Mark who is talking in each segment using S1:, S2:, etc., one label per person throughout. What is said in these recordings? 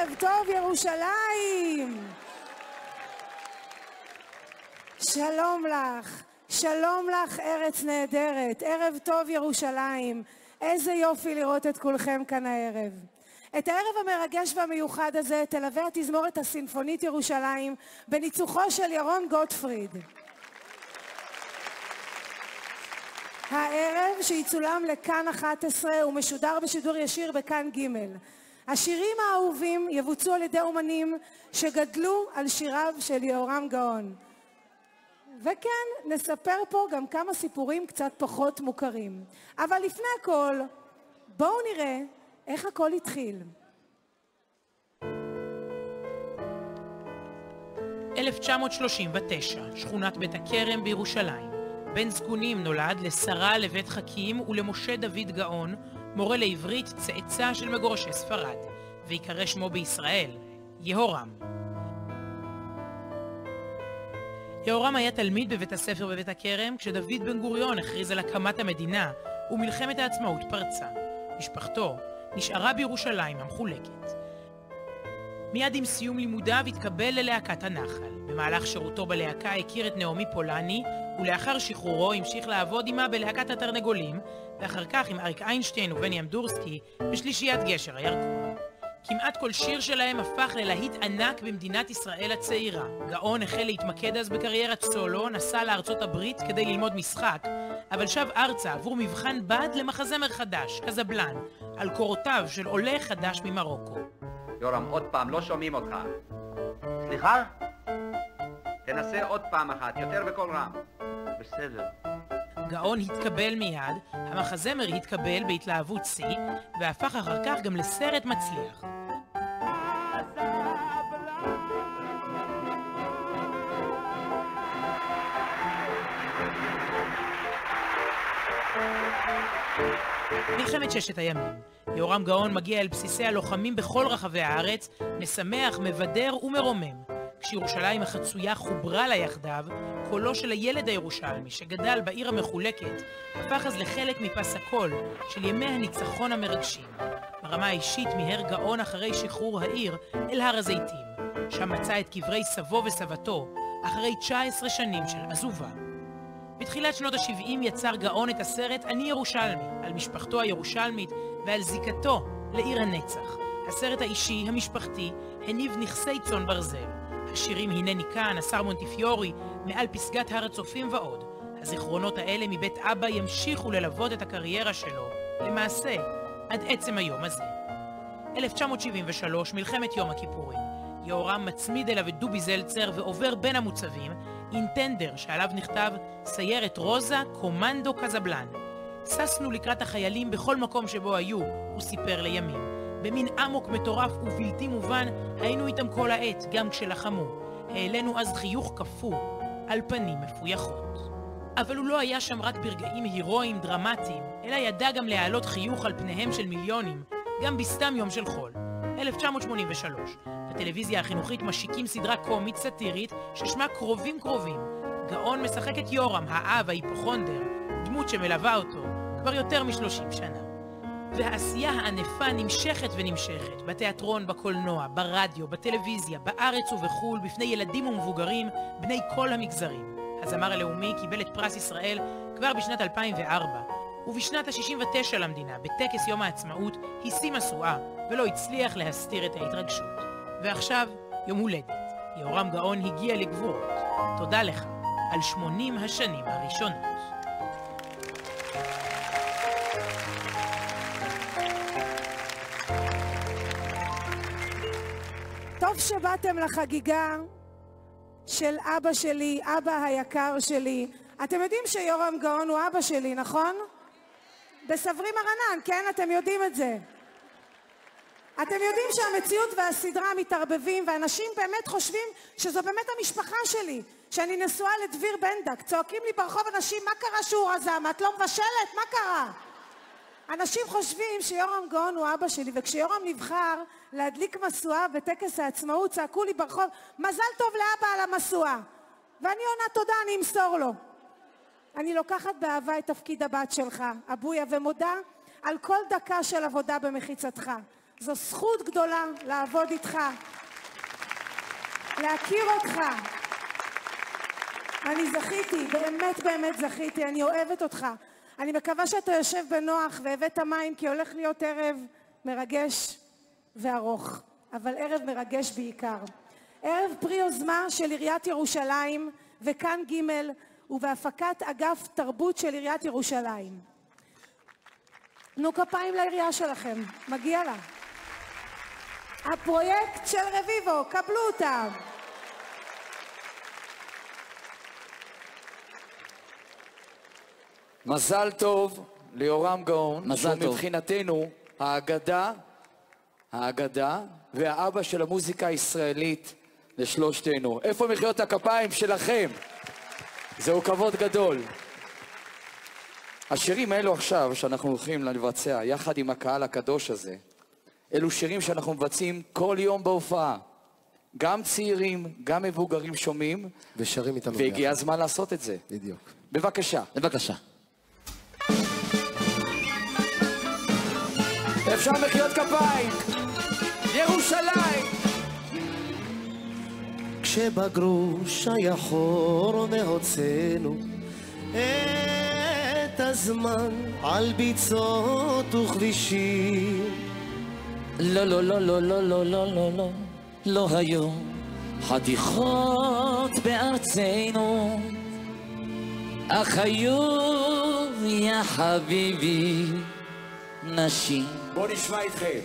S1: ערב טוב ירושלים. שלום לך, שלום לך ארץ נהדרת, ערב טוב ירושלים. איזה יופי לראות את כולכם כאן הערב. את הערב המרגש והמיוחד הזה תלווה התזמורת הסינפונית ירושלים בניצוחו של ירון גוטפריד. הערב שיצולם לכאן 11 ומשודר בשידור ישיר בכאן ג'. השירים האהובים יבוצעו על ידי אומנים שגדלו על שיריו של יהורם גאון. וכן, נספר פה גם כמה סיפורים קצת פחות מוכרים. אבל לפני הכל, בואו נראה איך הכל התחיל.
S2: 1939, שכונת בית הכרם בירושלים. בן זקונים נולד לשרה לבית חכים ולמשה דוד גאון, מורה לעברית, צאצא של מגורשי ספרד, ויקרא שמו בישראל, יהורם. יהורם היה תלמיד בבית הספר בבית הכרם כשדוד בן גוריון הכריז על הקמת המדינה ומלחמת העצמאות פרצה. משפחתו נשארה בירושלים המחולקת. מיד עם סיום לימודיו התקבל ללהקת הנחל. במהלך שירותו בלהקה הכיר את נעמי פולני, ולאחר שחרורו המשיך לעבוד עמה בלהקת התרנגולים, ואחר כך עם אריק איינשטיין ובני אמדורסקי בשלישיית גשר הירקון. כמעט כל שיר שלהם הפך ללהיט ענק במדינת ישראל הצעירה. גאון החל להתמקד אז בקריירת סולו, נסע לארצות הברית כדי ללמוד משחק, אבל שב ארצה עבור מבחן בד למחזמר חדש, קזבלן, על קורותיו של עולה חדש ממרוקו.
S3: יורם, עוד פעם, לא שומעים אותך.
S4: סליחה?
S3: תנסה עוד פעם אחת, יותר בקול רם.
S4: בסדר.
S2: גאון התקבל מיד, המחזמר התקבל בהתלהבות שיא, והפך אחר כך גם לסרט מצליח. מלחמת ששת הימים. יהורם גאון מגיע אל בסיסי הלוחמים בכל רחבי הארץ, משמח, מבדר ומרומם. כשירושלים החצויה חוברה לה יחדיו, קולו של הילד הירושלמי שגדל בעיר המחולקת הפך אז לחלק מפס הקול של ימי הניצחון המרגשים. ברמה האישית מיהר גאון אחרי שחרור העיר אל הר הזיתים. שם מצא את קברי סבו וסבתו אחרי 19 שנים של עזובה. בתחילת שנות ה-70 יצר גאון את הסרט אני ירושלמי, על משפחתו הירושלמית ועל זיקתו לעיר הנצח. הסרט האישי, המשפחתי, הניב נכסי צאן ברזל. השירים הנני כאן, השר מונטיפיורי, מעל פסגת הר הצופים ועוד. הזיכרונות האלה מבית אבא ימשיכו ללוות את הקריירה שלו, למעשה, עד עצם היום הזה. 1973, מלחמת יום הכיפורים. יהורם מצמיד אליו את דובי זלצר ועובר בין המוצבים, אינטנדר שעליו נכתב סיירת רוזה, קומנדו קזבלן. ססנו לקראת החיילים בכל מקום שבו היו, הוא סיפר לימים. במין עמוק מטורף ובלתי מובן היינו איתם כל העת, גם כשלחמו. העלינו אז חיוך כפור על פנים מפויחות. אבל הוא לא היה שם רק ברגעים הירואיים דרמטיים, אלא ידע גם להעלות חיוך על פניהם של מיליונים, גם בסתם יום של חול. 1983, בטלוויזיה החינוכית משיקים סדרה קומית סאטירית ששמה קרובים קרובים. גאון משחק את יורם, האב ההיפוכונדר, דמות שמלווה אותו כבר יותר מ-30 שנה. והעשייה הענפה נמשכת ונמשכת, בתיאטרון, בקולנוע, ברדיו, בטלוויזיה, בארץ ובחול, בפני ילדים ומבוגרים, בני כל המגזרים. הזמר הלאומי קיבל את פרס ישראל כבר בשנת 2004, ובשנת ה-69 למדינה, בטקס יום העצמאות, היסי משואה, ולא הצליח להסתיר את ההתרגשות. ועכשיו, יום הולדת. יהורם גאון הגיע לגבורות. תודה לך על 80 השנים הראשונות.
S1: טוב שבאתם לחגיגה של אבא שלי, אבא היקר שלי. אתם יודעים שיהורם גאון הוא אבא שלי, נכון? בסברי מרנן, כן? אתם יודעים את זה. אתם יודעים שהמציאות והסדרה מתערבבים, ואנשים באמת חושבים שזו באמת המשפחה שלי, שאני נשואה לדביר בנדק. צועקים לי ברחוב אנשים, מה קרה שהוא רזם? את לא מבשלת? מה קרה? אנשים חושבים שיהורם גאון הוא אבא שלי, וכשיהורם נבחר להדליק משואה בטקס העצמאות, צעקו לי ברחוב, מזל טוב לאבא על המשואה. ואני עונה תודה, אני אמסור לו. אני לוקחת באהבה את תפקיד הבת שלך, אבויה, ומודה על כל דקה של עבודה במחיצתך. זו זכות גדולה לעבוד איתך, להכיר אותך. אני זכיתי, באמת באמת זכיתי, אני אוהבת אותך. אני מקווה שאתה יושב בנוח והבאת מים, כי הולך להיות ערב מרגש וארוך, אבל ערב מרגש בעיקר. ערב פרי יוזמה של עיריית ירושלים וכאן ג' ובהפקת אגף תרבות של עיריית ירושלים. תנו כפיים לעירייה שלכם, מגיע לה. הפרויקט של רביבו, קבלו אותם.
S5: מזל טוב ליורם גאון, שהוא מבחינתנו האגדה והאבא של המוזיקה הישראלית לשלושתנו. איפה מחיאות הכפיים שלכם? זהו כבוד גדול. השירים האלו עכשיו שאנחנו הולכים לבצע יחד עם הקהל הקדוש הזה, אלו שירים שאנחנו מבצעים כל יום בהופעה. גם צעירים, גם מבוגרים שומעים
S6: ושרים איתנו.
S5: והגיע הזמן לעשות את זה.
S6: בדיוק.
S5: בבקשה.
S6: בבקשה.
S5: אפשר מחיאות כפיים. ירושלים.
S6: כשבגרוש היה חור והוצאנו את הזמן על ביצות וכבישים,
S7: לא לא לא לא לא לא לא לא לא לא היו חתיכות בארצנו, אך היו יא חביבי נשים.
S5: בוא נשמע איתכם.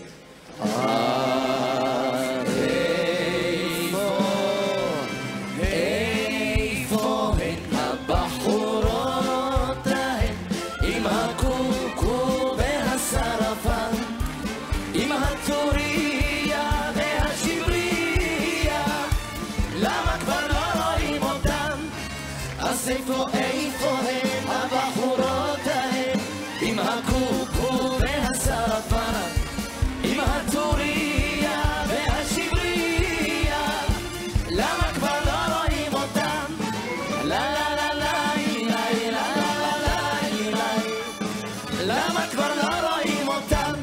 S7: איפה הן הבחורות ההן עם הקוקו והשרפן, עם הטוריה והשבריה, למה כבר לא רואים אותם? אז איפה הן הבחורות ההן עם הקוקו והשרפן, עם הטוריה והשבריה, למה כבר לא רואים אותם? לה לה לה לה לה לה לה לה, למה כבר לא רואים אותם?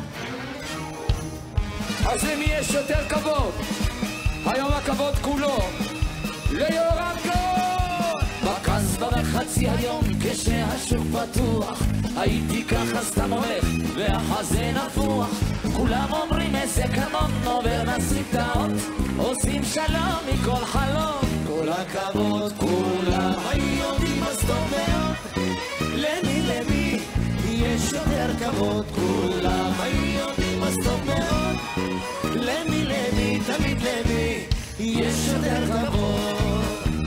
S5: אז למי יש יותר כבוד? היום הכבוד כולו ליורם גאון.
S7: בקסבה בחצי היום כשהשוק פתוח, הייתי ככה סתם הולך והחזה נפוח, כולם אומרים איזה קנון עובר נסיטאות, עושים שלום מכל חלום.
S6: כל הכבוד כולם היהודים אז טוב מאוד, למי יש יותר כבוד? כולם היהודים אז טוב מאוד, למי תמיד למי יש יותר כבוד.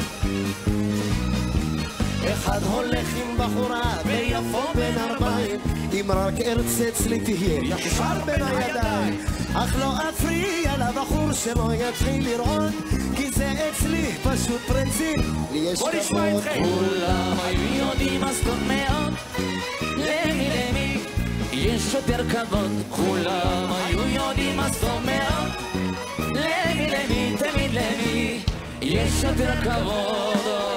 S6: אחד הולך עם בחורה ביפו בן 40, אם רק ארצץ לי תהיה ישר בין הידיים, אך לא אפריע לבחור שלא יתחיל לראות, כי זה אצלי פשוט פרינציפ, לי יש כבוד.
S7: כולם היו יודעים אז טוב מאוד, למי יש יותר כבוד? כולם היו יודעים אז טוב מאוד, למי תמיד למי יש יותר כבוד.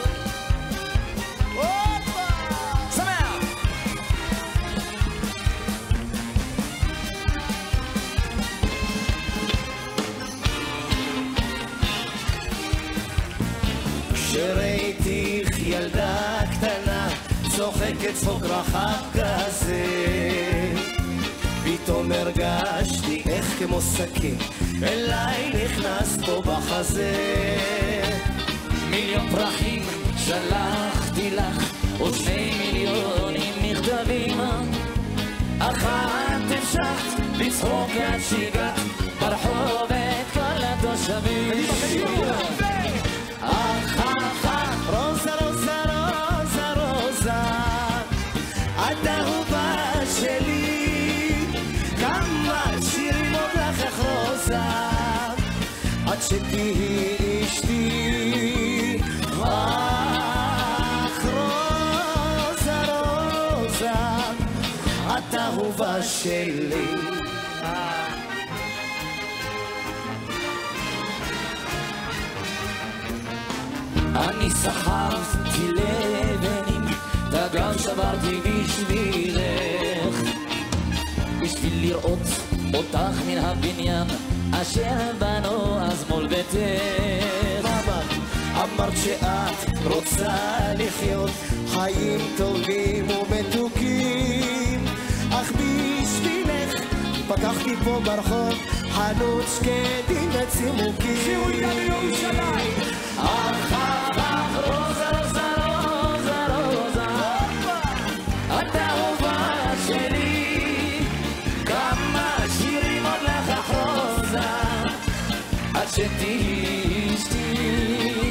S6: כשראיתיך ילדה קטנה צוחקת צחוק רחב כזה, פתאום הרגשתי איך כמו סכין אליי נכנס פה בחזה.
S7: מיליון פרחים שלחתי לך, עוד 2 מיליונים מכתבים, אך את המשכת לצחוק עד שהגעת ברחוב את כל התושבים.
S6: רוזה רוזה רוזה רוזה, את אהובה שלי, כמה שירים עוד לך איך רוזה, עד שתהיי אשתי. אך רוזה רוזה, את אהובה שלי.
S7: אני סחבתי לבנים, וגם שברתי בשבילך, בשביל לראות אותך מן הבניין אשר בנו אז מול ביתך.
S6: אמרת שאת רוצה לחיות חיים טובים ומתוקים, אך בשבילך פתחתי פה ברחוב חנות שקדים וצימוקים. שירו איתה בירושלים.
S7: אך רוזה רוזה רוזה רוזה, את אהובה שלי, כמה שירים עוד לך אחרוזה עד שתהיי אשתי.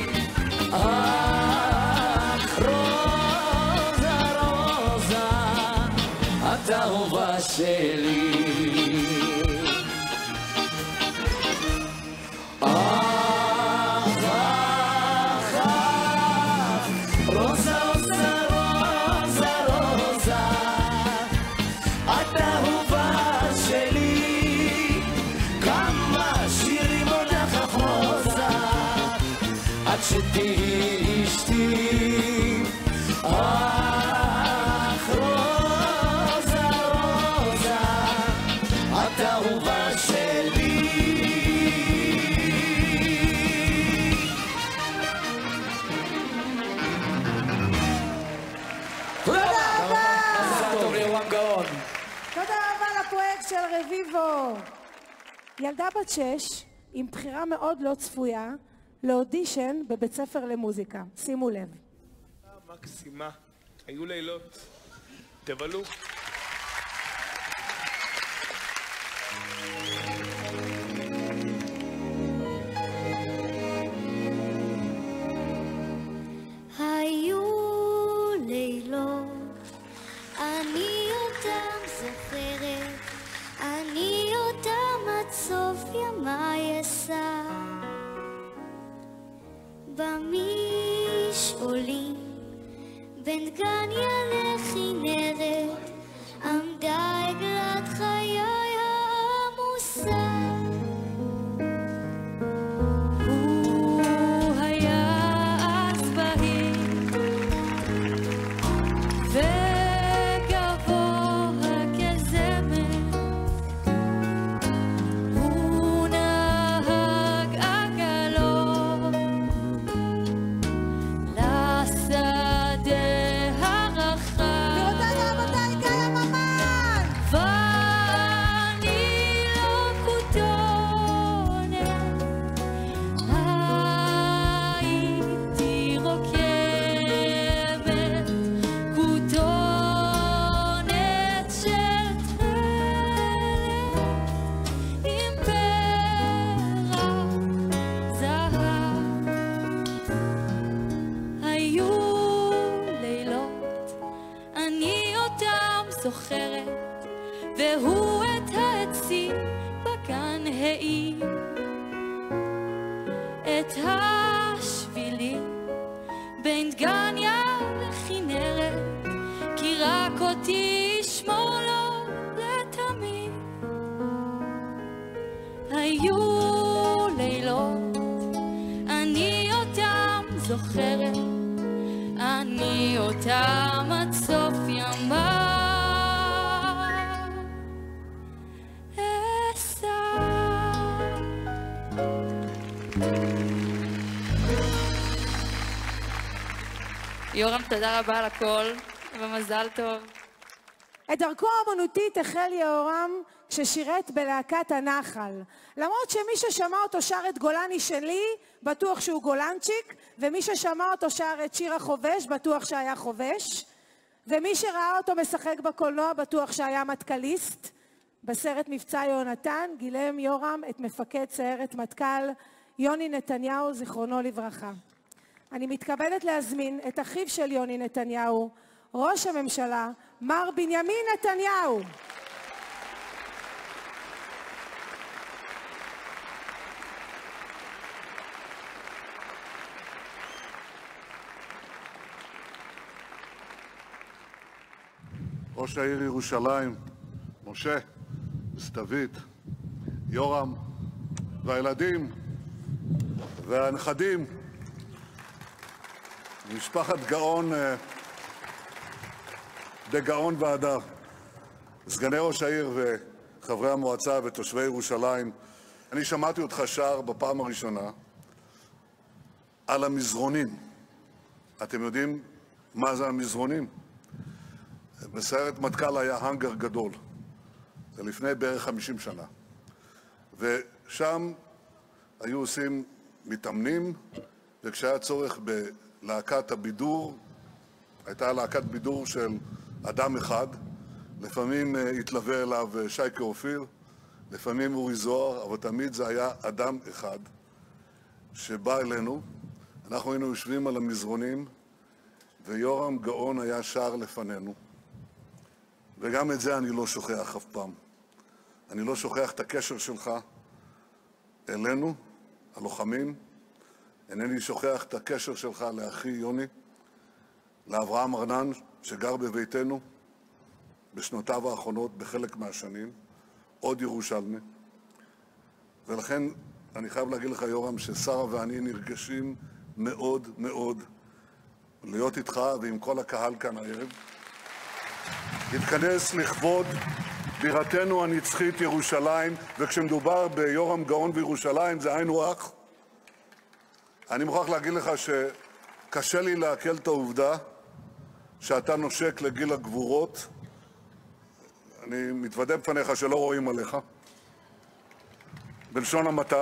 S7: אך רוזה רוזה, את אהובה שלי. שתהיי אשתי. אך רוזה רוזה, את אהובה שלי.
S1: תודה רבה.
S5: מזל טוב ליורם גאון.
S1: תודה רבה לפרויקט של רביבו. ילדה בת 6 עם בחירה מאוד לא צפויה לאודישן בבית ספר למוזיקה. שימו לב.
S8: מקסימה. היו לילות. תבלו.
S9: היו לילות, אני אותם זוכרת, אני אותם עד סוף ימיי אשא. במשעולים בין דגניה לכנרת עמדה עגלת חיי העמוסה. הוא היה אז בהיר וגבוה כזמר, הוא נהג עגלות זוכרת, והוא את העצים בגן העיר, את השבילים בין דגניה לכנרת, כי רק אותי ישמור לו לתמיד. היו לילות, אני אותם זוכרת, אני אותם עד סוף ימיי.
S10: יורם, תודה רבה על הכל, ומזל טוב.
S1: את דרכו האמנותית החל יורם כששירת בלהקת הנחל. למרות שמי ששמע אותו שר את גולני שלי, בטוח שהוא גולנצ'יק, ומי ששמע אותו שר את שיר החובש, בטוח שהיה חובש, ומי שראה אותו משחק בקולנוע, בטוח שהיה מטכליסט. בסרט מבצע יונתן גילם יורם את מפקד סיירת מטכ"ל יוני נתניהו, זיכרונו לברכה. אני מתכבדת להזמין את אחיו של יוני נתניהו, ראש הממשלה, מר בנימין נתניהו.
S11: ראש העיר ירושלים, משה, סתווית, יורם, והילדים והנכדים, משפחת גאון בגאון והדר, סגני ראש העיר חברי המועצה ותושבי ירושלים, אני שמעתי אותך שר בפעם הראשונה על המזרונים. אתם יודעים מה זה המזרונים? בסיירת מטכ"ל היה האנגר גדול. זה לפני בערך 50 שנה. ושם היו עושים מתאמנים, וכשהיה צורך בלהקת הבידור, הייתה להקת בידור של אדם אחד, לפעמים התלווה אליו שייקה אופיר, לפעמים אורי זוהר, אבל תמיד זה היה אדם אחד שבא אלינו. אנחנו היינו יושבים על המזרונים, ויורם גאון היה שר לפנינו. וגם את זה אני לא שוכח אף פעם. אני לא שוכח את הקשר שלך אלינו, הלוחמים. אינני שוכח את הקשר שלך לאחי יוני, לאברהם ארנן, שגר בביתנו בשנותיו האחרונות בחלק מהשנים, עוד ירושלמי. ולכן אני חייב להגיד לך, יורם, ששרה ואני נרגשים מאוד מאוד להיות איתך ועם כל הקהל כאן הערב. להתכנס לכבוד בירתנו הנצחית ירושלים, וכשמדובר ביורם גאון וירושלים זה היינו הך. אני מוכרח להגיד לך שקשה לי לעכל את העובדה שאתה נושק לגיל הגבורות. אני מתוודה בפניך שלא רואים עליך, בלשון המעטה.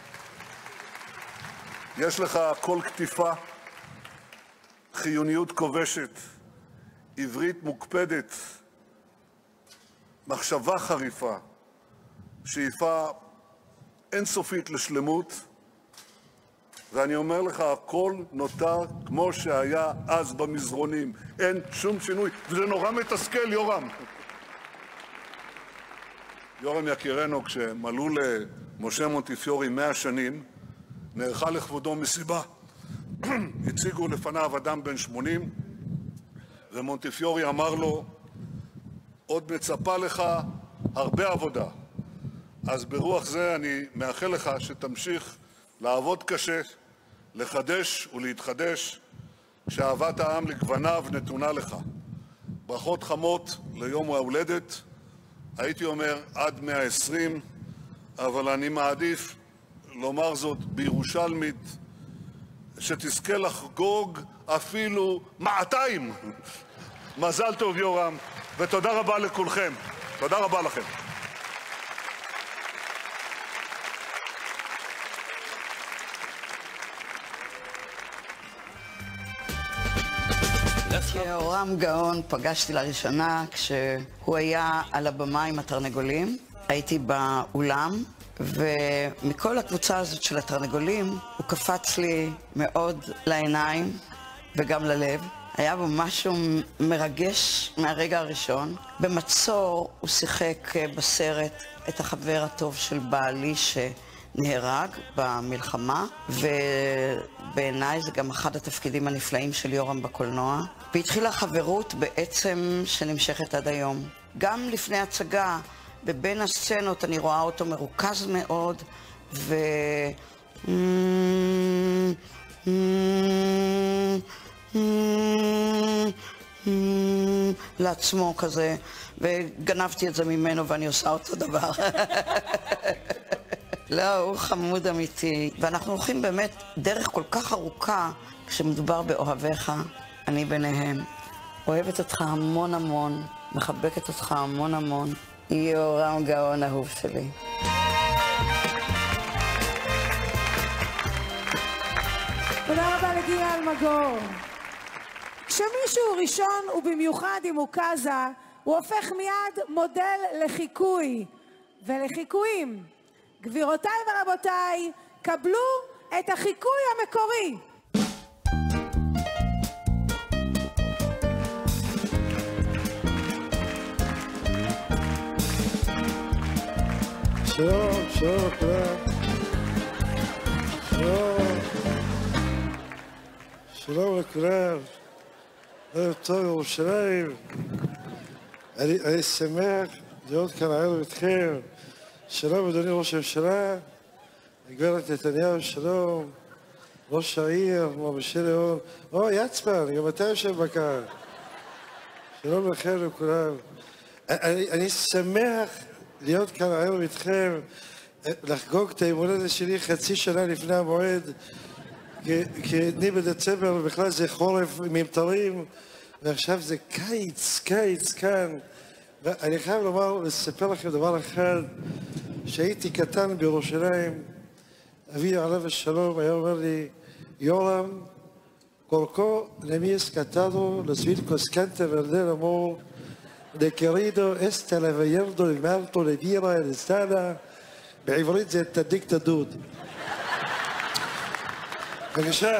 S11: יש לך כל כתיפה, חיוניות כובשת, עברית מוקפדת, מחשבה חריפה, שאיפה אינסופית לשלמות, ואני אומר לך, הכל נותר כמו שהיה אז במזרונים. אין שום שינוי, וזה נורא מתסכל, יורם. יורם יקירנו, כשמלאו למשה מונטיפיורי 100 שנים, נערכה לכבודו מסיבה. הציגו לפניו אדם בן 80, ומונטיפיורי אמר לו, עוד מצפה לך הרבה עבודה. אז ברוח זה אני מאחל לך שתמשיך לעבוד קשה, לחדש ולהתחדש, כשאהבת העם לגווניו נתונה לך. ברכות חמות ליום ההולדת, הייתי אומר עד 120, אבל אני מעדיף לומר זאת בירושלמית, שתזכה לחגוג אפילו 200. מזל טוב יורם, ותודה רבה לכולכם. תודה רבה לכם.
S12: יורם גאון פגשתי לראשונה כשהוא היה על הבמה עם התרנגולים. הייתי באולם, ומכל הקבוצה הזאת של התרנגולים הוא קפץ לי מאוד לעיניים וגם ללב. היה בו משהו מרגש מהרגע הראשון. במצור הוא שיחק בסרט את החבר הטוב של בעלי שנהרג במלחמה, ובעיניי זה גם אחד התפקידים הנפלאים של יורם בקולנוע. והתחילה חברות בעצם שנמשכת עד היום. גם לפני הצגה, בבין הסצנות אני רואה אותו מרוכז מאוד, לעצמו כזה, וגנבתי את זה ממנו ואני עושה אותו דבר. לא, הוא חמוד אמיתי, ואנחנו הולכים באמת דרך כל כך ארוכה כשמדובר באוהביך, אני ביניהם. אוהבת אותך המון המון, מחבקת אותך המון המון. יורם גאון אהוב שלי.
S1: תודה רבה לגילה אלמגור. כשמישהו ראשון ובמיוחד אם הוא קזה, הוא הופך מיד מודל לחיקוי ולחיקויים. גבירותיי ורבותיי, קבלו את החיקוי המקורי.
S13: שלום, שלום לכולם. שלום. שלום לכולם. ערב טוב ירושלים. אני שמח להיות כאן הערב איתכם. שלום אדוני ראש הממשלה, הגברת נתניהו, שלום. ראש העיר, מר מישל ליאון. יצפן, גם אתה יושב בקהל. שלום לכם לכולם. אני שמח להיות כאן הערב איתכם, לחגוג את היום הולדת שלי חצי שנה לפני המועד, כי אני בדצמבר ובכלל זה חורף ממטרים, ועכשיו זה קיץ כאן. ואני חייב לספר לכם דבר אחד, שהייתי קטן בירושלים, אבי עליו השלום היה אומר לי, יורם, Corco le mi escatado los vilcos cante verdadero amor de querido este la vierdo el marto le vira el estada בעברית זה תדיק תדוד. בבקשה.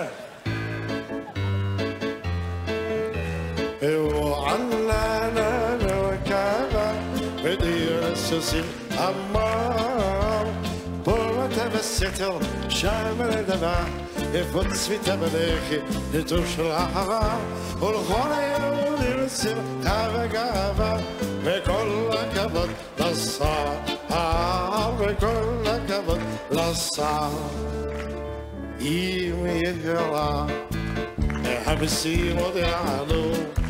S13: وعلى لنا وكذا بدير السوسي أمار طولة بالستر شامل دمع يفوت سفيت مليخي لتوش الأحرار والغولة يولي بالسر قابا بكل كبد للصار بكل كبد للصار يمي يجرى حبسي مضيعانو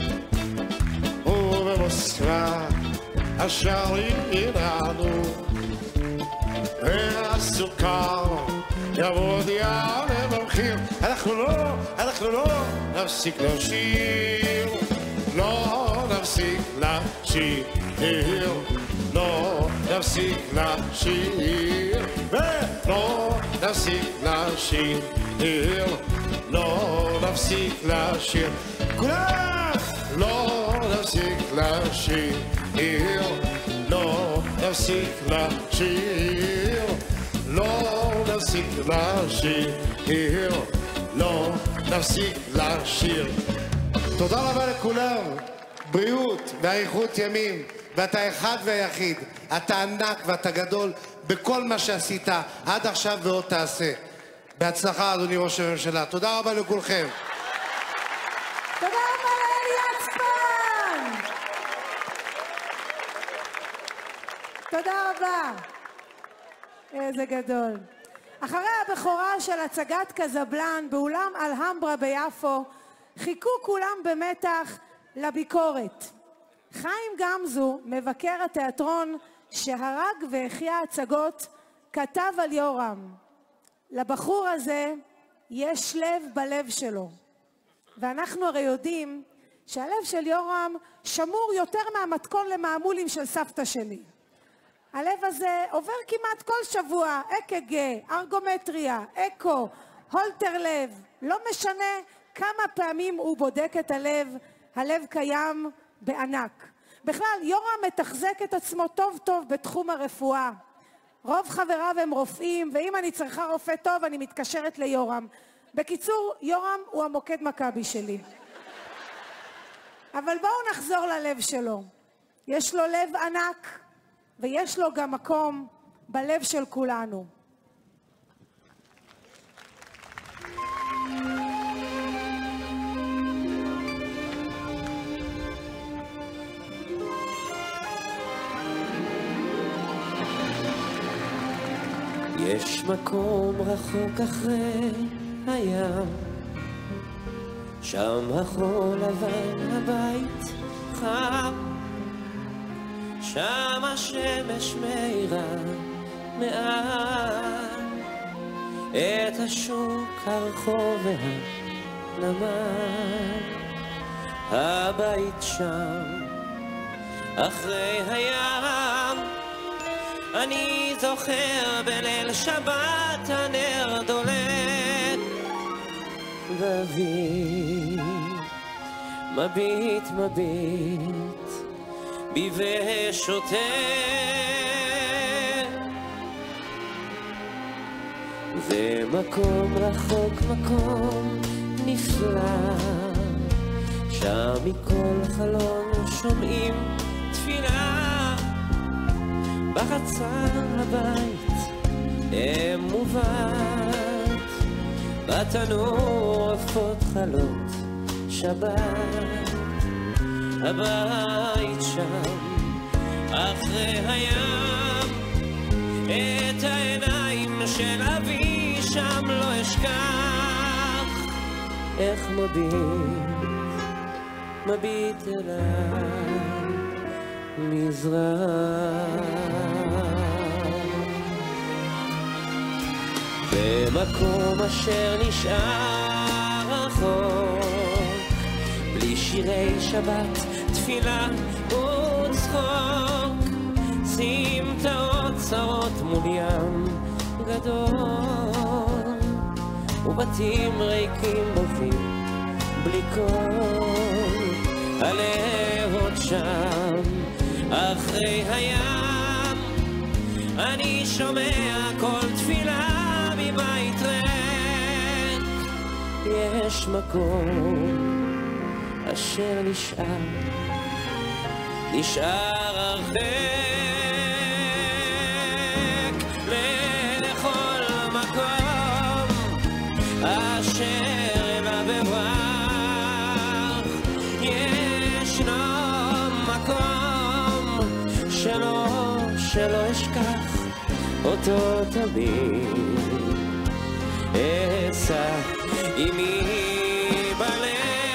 S13: وبمسكرة الشعرين ينعنو السكر يا مضيعان بمخير אנחנו לא נפסיק לשיר לא נפסיק לשיר לא נפסיק לשיר ולא נפסיק לשיר לא נפסיק לשיר כולם לא נפסיק לשיר לא נפסיק לשיר לא נפסיק לשיר לא נפסיק לשיר. תודה רבה לכולם, בריאות ואריכות ימים, ואתה אחד והיחיד, אתה ענק ואתה גדול בכל מה שעשית עד עכשיו ועוד תעשה. בהצלחה אדוני ראש הממשלה, תודה רבה לכולכם.
S1: תודה רבה לאלי יצפן. תודה רבה. איזה גדול. אחרי הבכורה של הצגת קזבלן באולם אלהמברה ביפו, חיכו כולם במתח לביקורת. חיים גמזו, מבקר התיאטרון שהרג והחיה הצגות, כתב על יורם, לבחור הזה יש לב בלב שלו. ואנחנו הרי יודעים שהלב של יורם שמור יותר מהמתכון למעמולים של סבתא שלי. הלב הזה עובר כמעט כל שבוע, אק"ג, ארגומטריה, אקו, הולטר לב. לא משנה כמה פעמים הוא בודק את הלב, הלב קיים בענק. בכלל, יורם מתחזק את עצמו טוב טוב בתחום הרפואה. רוב חבריו הם רופאים, ואם אני צריכה רופא טוב, אני מתקשרת ליורם. בקיצור, יורם הוא המוקד מכבי שלי. אבל בואו נחזור ללב שלו. יש לו לב ענק, ויש לו גם מקום בלב של כולנו.
S14: יש מקום רחוק אחרי הים, שם החול לבן הבית חם, שם השמש מאירה מעל את השוק הרחוב והנמל. הבית שם אחרי הים, אני זוכר בליל שבת הנר דולק, ואבי מביט בי ושותק. זה מקום רחוק, מקום נפלא, שם מכל חלון שומעים תפילה. בחצר הבית אם מובט, בתנור עופות חלות שבת. הבית שם אחרי הים, את העיניים של אבי שם לא אשכח. איך מביט אליי מזרח. במקום אשר נשאר רחוק, בלי שירי שבת, תפילה וצחוק, סמטאות צרות מול ים גדול, ובתים ריקים בוכים בלי קול, הלהות שם אחרי הים, אני שומע כל תפילה מבית ריק, יש מקום אשר נשאר הרחק, לכל מקום אשר אליו אברח, ישנו מקום שלא אשכח אותו תמיד, אשא עמי בלב,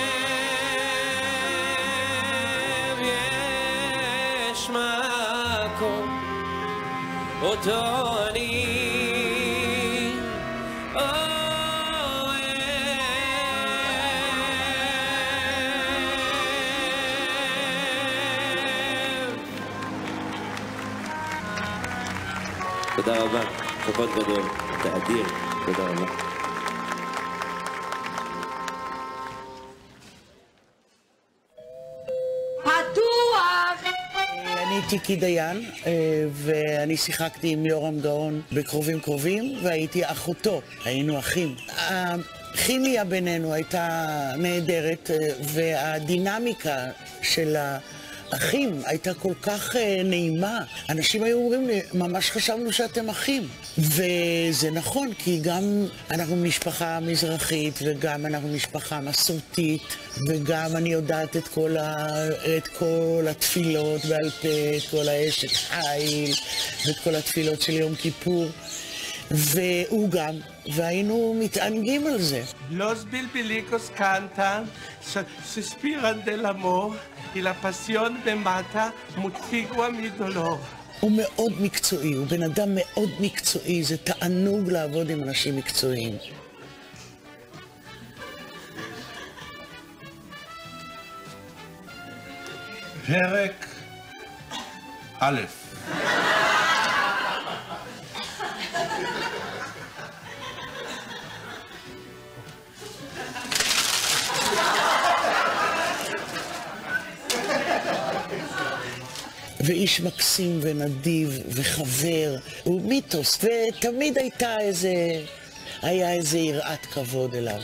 S14: יש מקום אותו אני תודה רבה, כבוד גדול, אתה אדיר, תודה רבה.
S15: פתוח! אני טיקי דיין, ואני שיחקתי עם יורם גאון בקרובים קרובים, והייתי אחותו, היינו אחים. הכימיה בינינו הייתה נהדרת, והדינמיקה של אחים הייתה כל כך נעימה. אנשים היו אומרים לי, ממש חשבנו שאתם אחים. וזה נכון, כי גם אנחנו משפחה מזרחית, וגם אנחנו משפחה מסורתית, וגם אני יודעת את כל התפילות בעל פה, את כל האשת חיל, ואת כל התפילות של יום כיפור. והוא גם, והיינו מתענגים על זה.
S16: Los bilbilicos cantan, suspiran del amor, y la pasión de mata mutigua mi dolor.
S15: הוא מאוד מקצועי, הוא בן אדם מאוד מקצועי, זה תענוג לעבוד עם אנשים מקצועיים.
S16: פרק א'.
S15: ואיש מקסים ונדיב וחבר, הוא מיתוס, ותמיד היה איזה יראת כבוד אליו.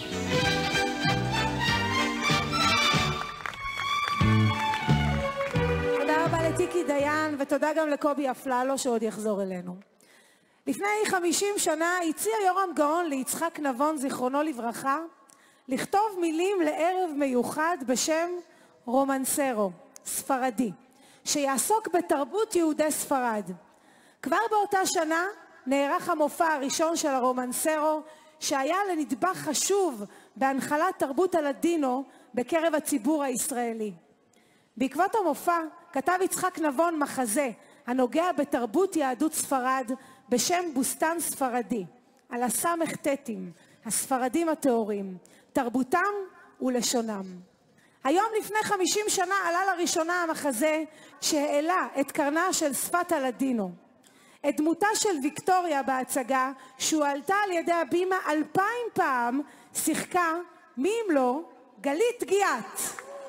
S1: תודה רבה לטיקי דיין, ותודה גם לקובי אפללו שעוד יחזור אלינו. לפני 50 שנה הציע יורם גאון ליצחק נבון, זיכרונו לברכה, לכתוב מילים לערב מיוחד בשם רומנסרו, ספרדי, שיעסוק בתרבות יהודי ספרד. כבר באותה שנה נערך המופע הראשון של הרומנסרו, שהיה לנדבך חשוב בהנחלת תרבות הלדינו בקרב הציבור הישראלי. בעקבות המופע כתב יצחק נבון מחזה הנוגע בתרבות יהדות ספרד בשם בוסתן ספרדי, על הסמ"טים, הספרדים הטהורים, תרבותם ולשונם. היום לפני 50 שנה עלה לראשונה המחזה שהעלה את קרנה של שפת הלדינו. את דמותה של ויקטוריה בהצגה, שהועלתה על ידי הבימה 2000 פעם, שיחקה, מי אם לא, גלית גיאת.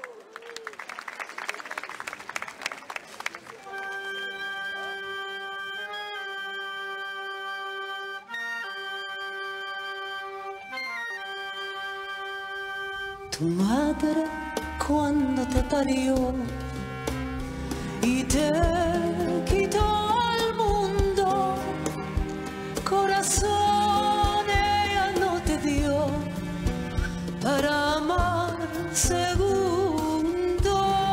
S17: Tu madre cuando te parió y te quitó al mundo, corazón ella no te dio para amar segundo,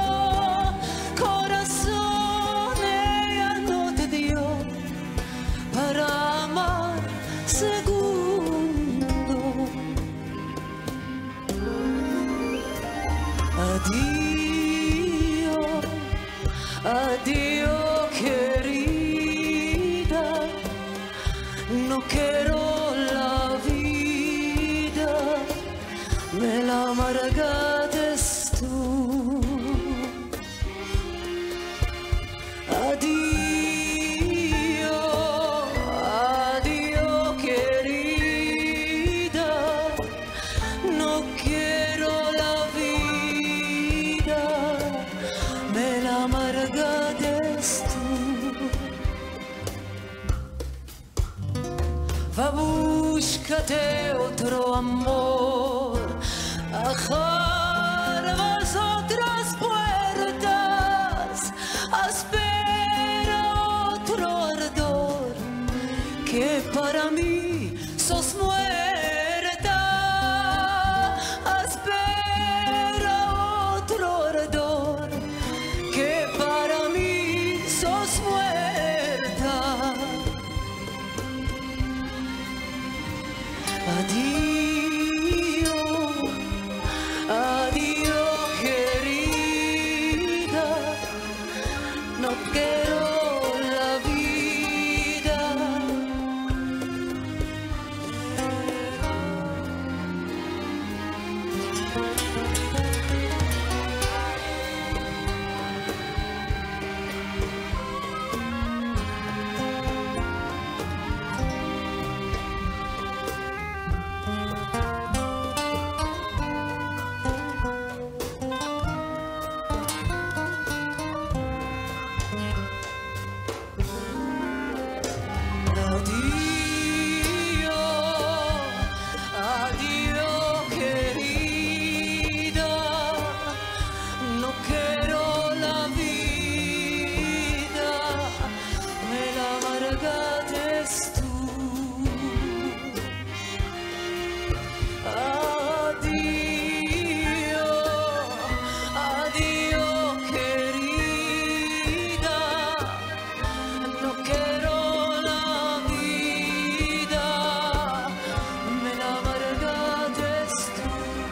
S17: corazón ella no te dio para amar segundo. Adiós, adiós querida, no quiero la otro amor, ajarmas otras puertas, espera otro ardor, que para mí sos muerta, espera otro ardor, que para mí sos muerta. Adiós, adiós querida, no quiero la vida. Adiós, querida, no quiero la vida, me la amargaste tú. Adiós, adiós, querida, no quiero la vida, me la amargaste tú.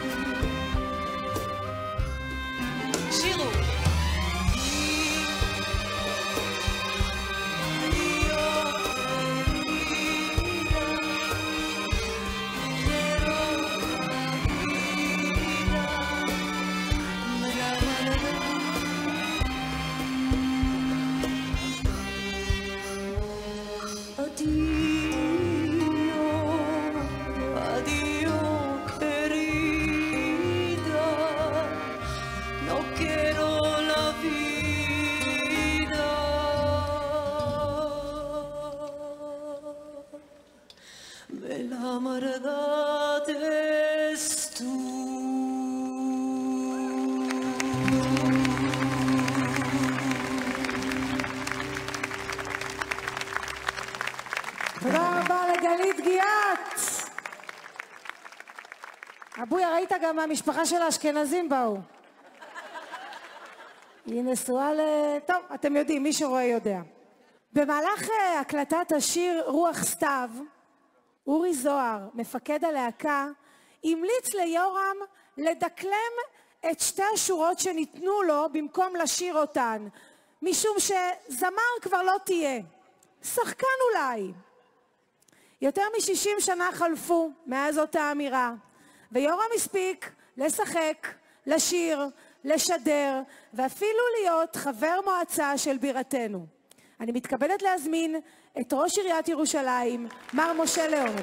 S17: שירו. Adiós, querida, no quiero la vida, me la amargaste tú.
S1: תודה רבה לגלית גיאת. אבויה, ראית גם מהמשפחה של האשכנזים באו. היא נשואה טוב, אתם יודעים, מי שרואה יודע. במהלך הקלטת השיר רוח סתיו, אורי זוהר, מפקד הלהקה, המליץ ליורם לדקלם את שתי השורות שניתנו לו במקום לשיר אותן, משום שזמר כבר לא תהיה. שחקן אולי. יותר מ-60 שנה חלפו מאז אותה אמירה, ויורם הספיק לשחק, לשיר, לשדר, ואפילו להיות חבר מועצה של בירתנו. אני מתכבדת להזמין את ראש עיריית ירושלים, מר משה ליאון.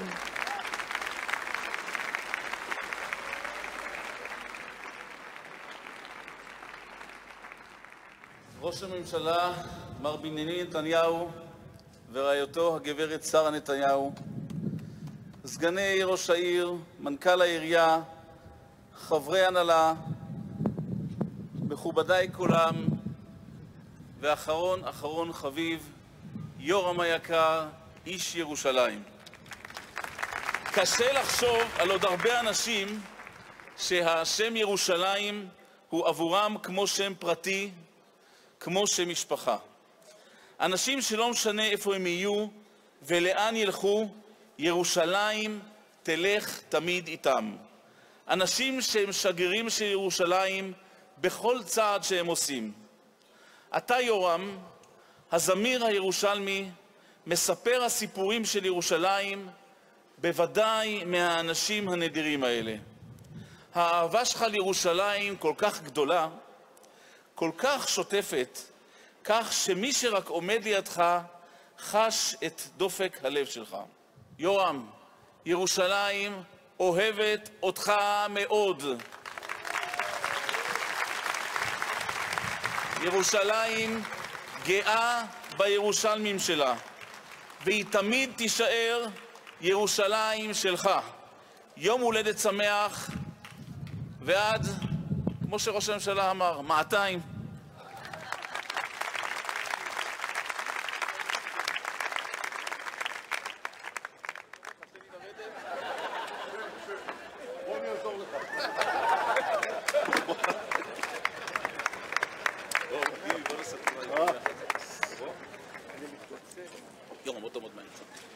S18: ראש הממשלה, מר בנימין נתניהו, ורעייתו הגברת שרה נתניהו, סגני ראש העיר, מנכ"ל העירייה, חברי הנהלה, מכובדיי כולם, ואחרון חביב, יורם היקר, איש ירושלים. קשה לחשוב על עוד הרבה אנשים שהשם ירושלים הוא עבורם כמו שם פרטי, כמו שם משפחה. אנשים שלא משנה איפה הם יהיו ולאן ילכו, ירושלים תלך תמיד איתם. אנשים שהם שגרירים של ירושלים בכל צעד שהם עושים. אתה יורם, הזמיר הירושלמי, מספר הסיפורים של ירושלים, בוודאי מהאנשים הנדירים האלה. האהבה שלך לירושלים כל כך גדולה, כל כך שוטפת, כך שמי שרק עומד לידך חש את דופק הלב שלך. יורם, ירושלים אוהבת אותך מאוד. ירושלים גאה בירושלמים שלה, והיא תמיד תישאר ירושלים שלך. יום הולדת שמח, ועד, כמו שראש הממשלה אמר, מעתיים. יורם, אותו מאוד מעניין.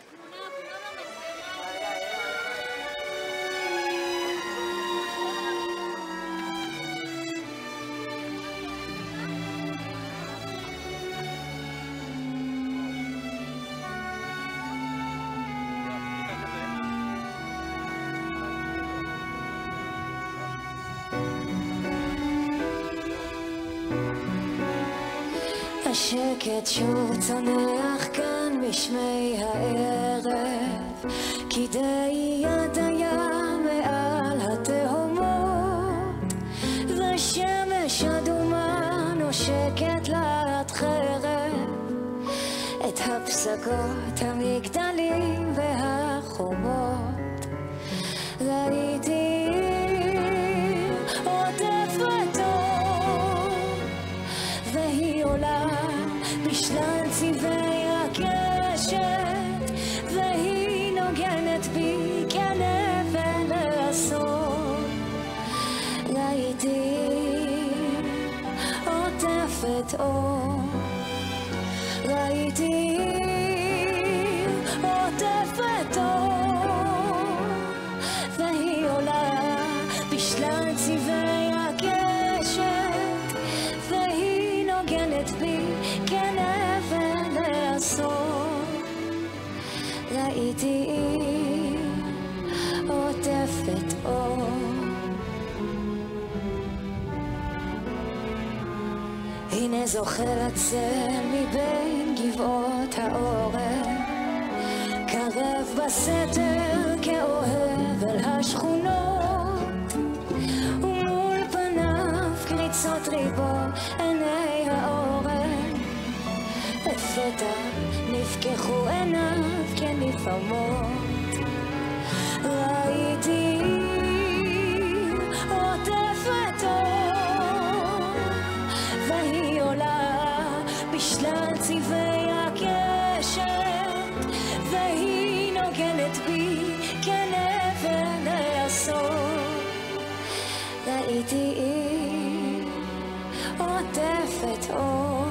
S17: השקט שוב צונח כאן משמי הערב, כדי יד הים מעל התהומות, ושמש אדומה נושקת לאט חרב את הפסגות, המגדלים והחומות. ראיתי עוטפת אור, והיא עולה בשלל צבעי הקשת, והיא נוגנת בי כאבן לעשור. ראיתי עוטפת אור, ראיתי עוטפת אור, והיא עולה בשלל צבעי הקשת, והיא נוגנת בי כאבן לעשור. ראיתי עוטפת אור, הנה זוכר הצל מבין גבעות העורף, קרב בסתר כאוהב אל השכונות, ומול פניו קריצות ריבו עיני העורף, לפתע נפקחו עיניו כנפעמות. ראיתי עוטפת אור, והיא עולה בשלל צבעי הקשת, והיא נוגנת בי כאבן לעשור. ראיתי עוטפת אור,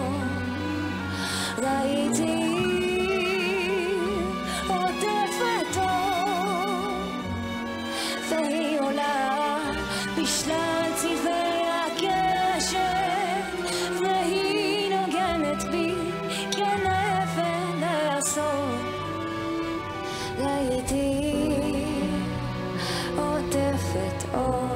S17: ראיתי עוטפת אור, והיא עולה בשלל צבעי הקשת, והיא נוגנת בי כאבן לעשור. ראיתי עוטפת אור.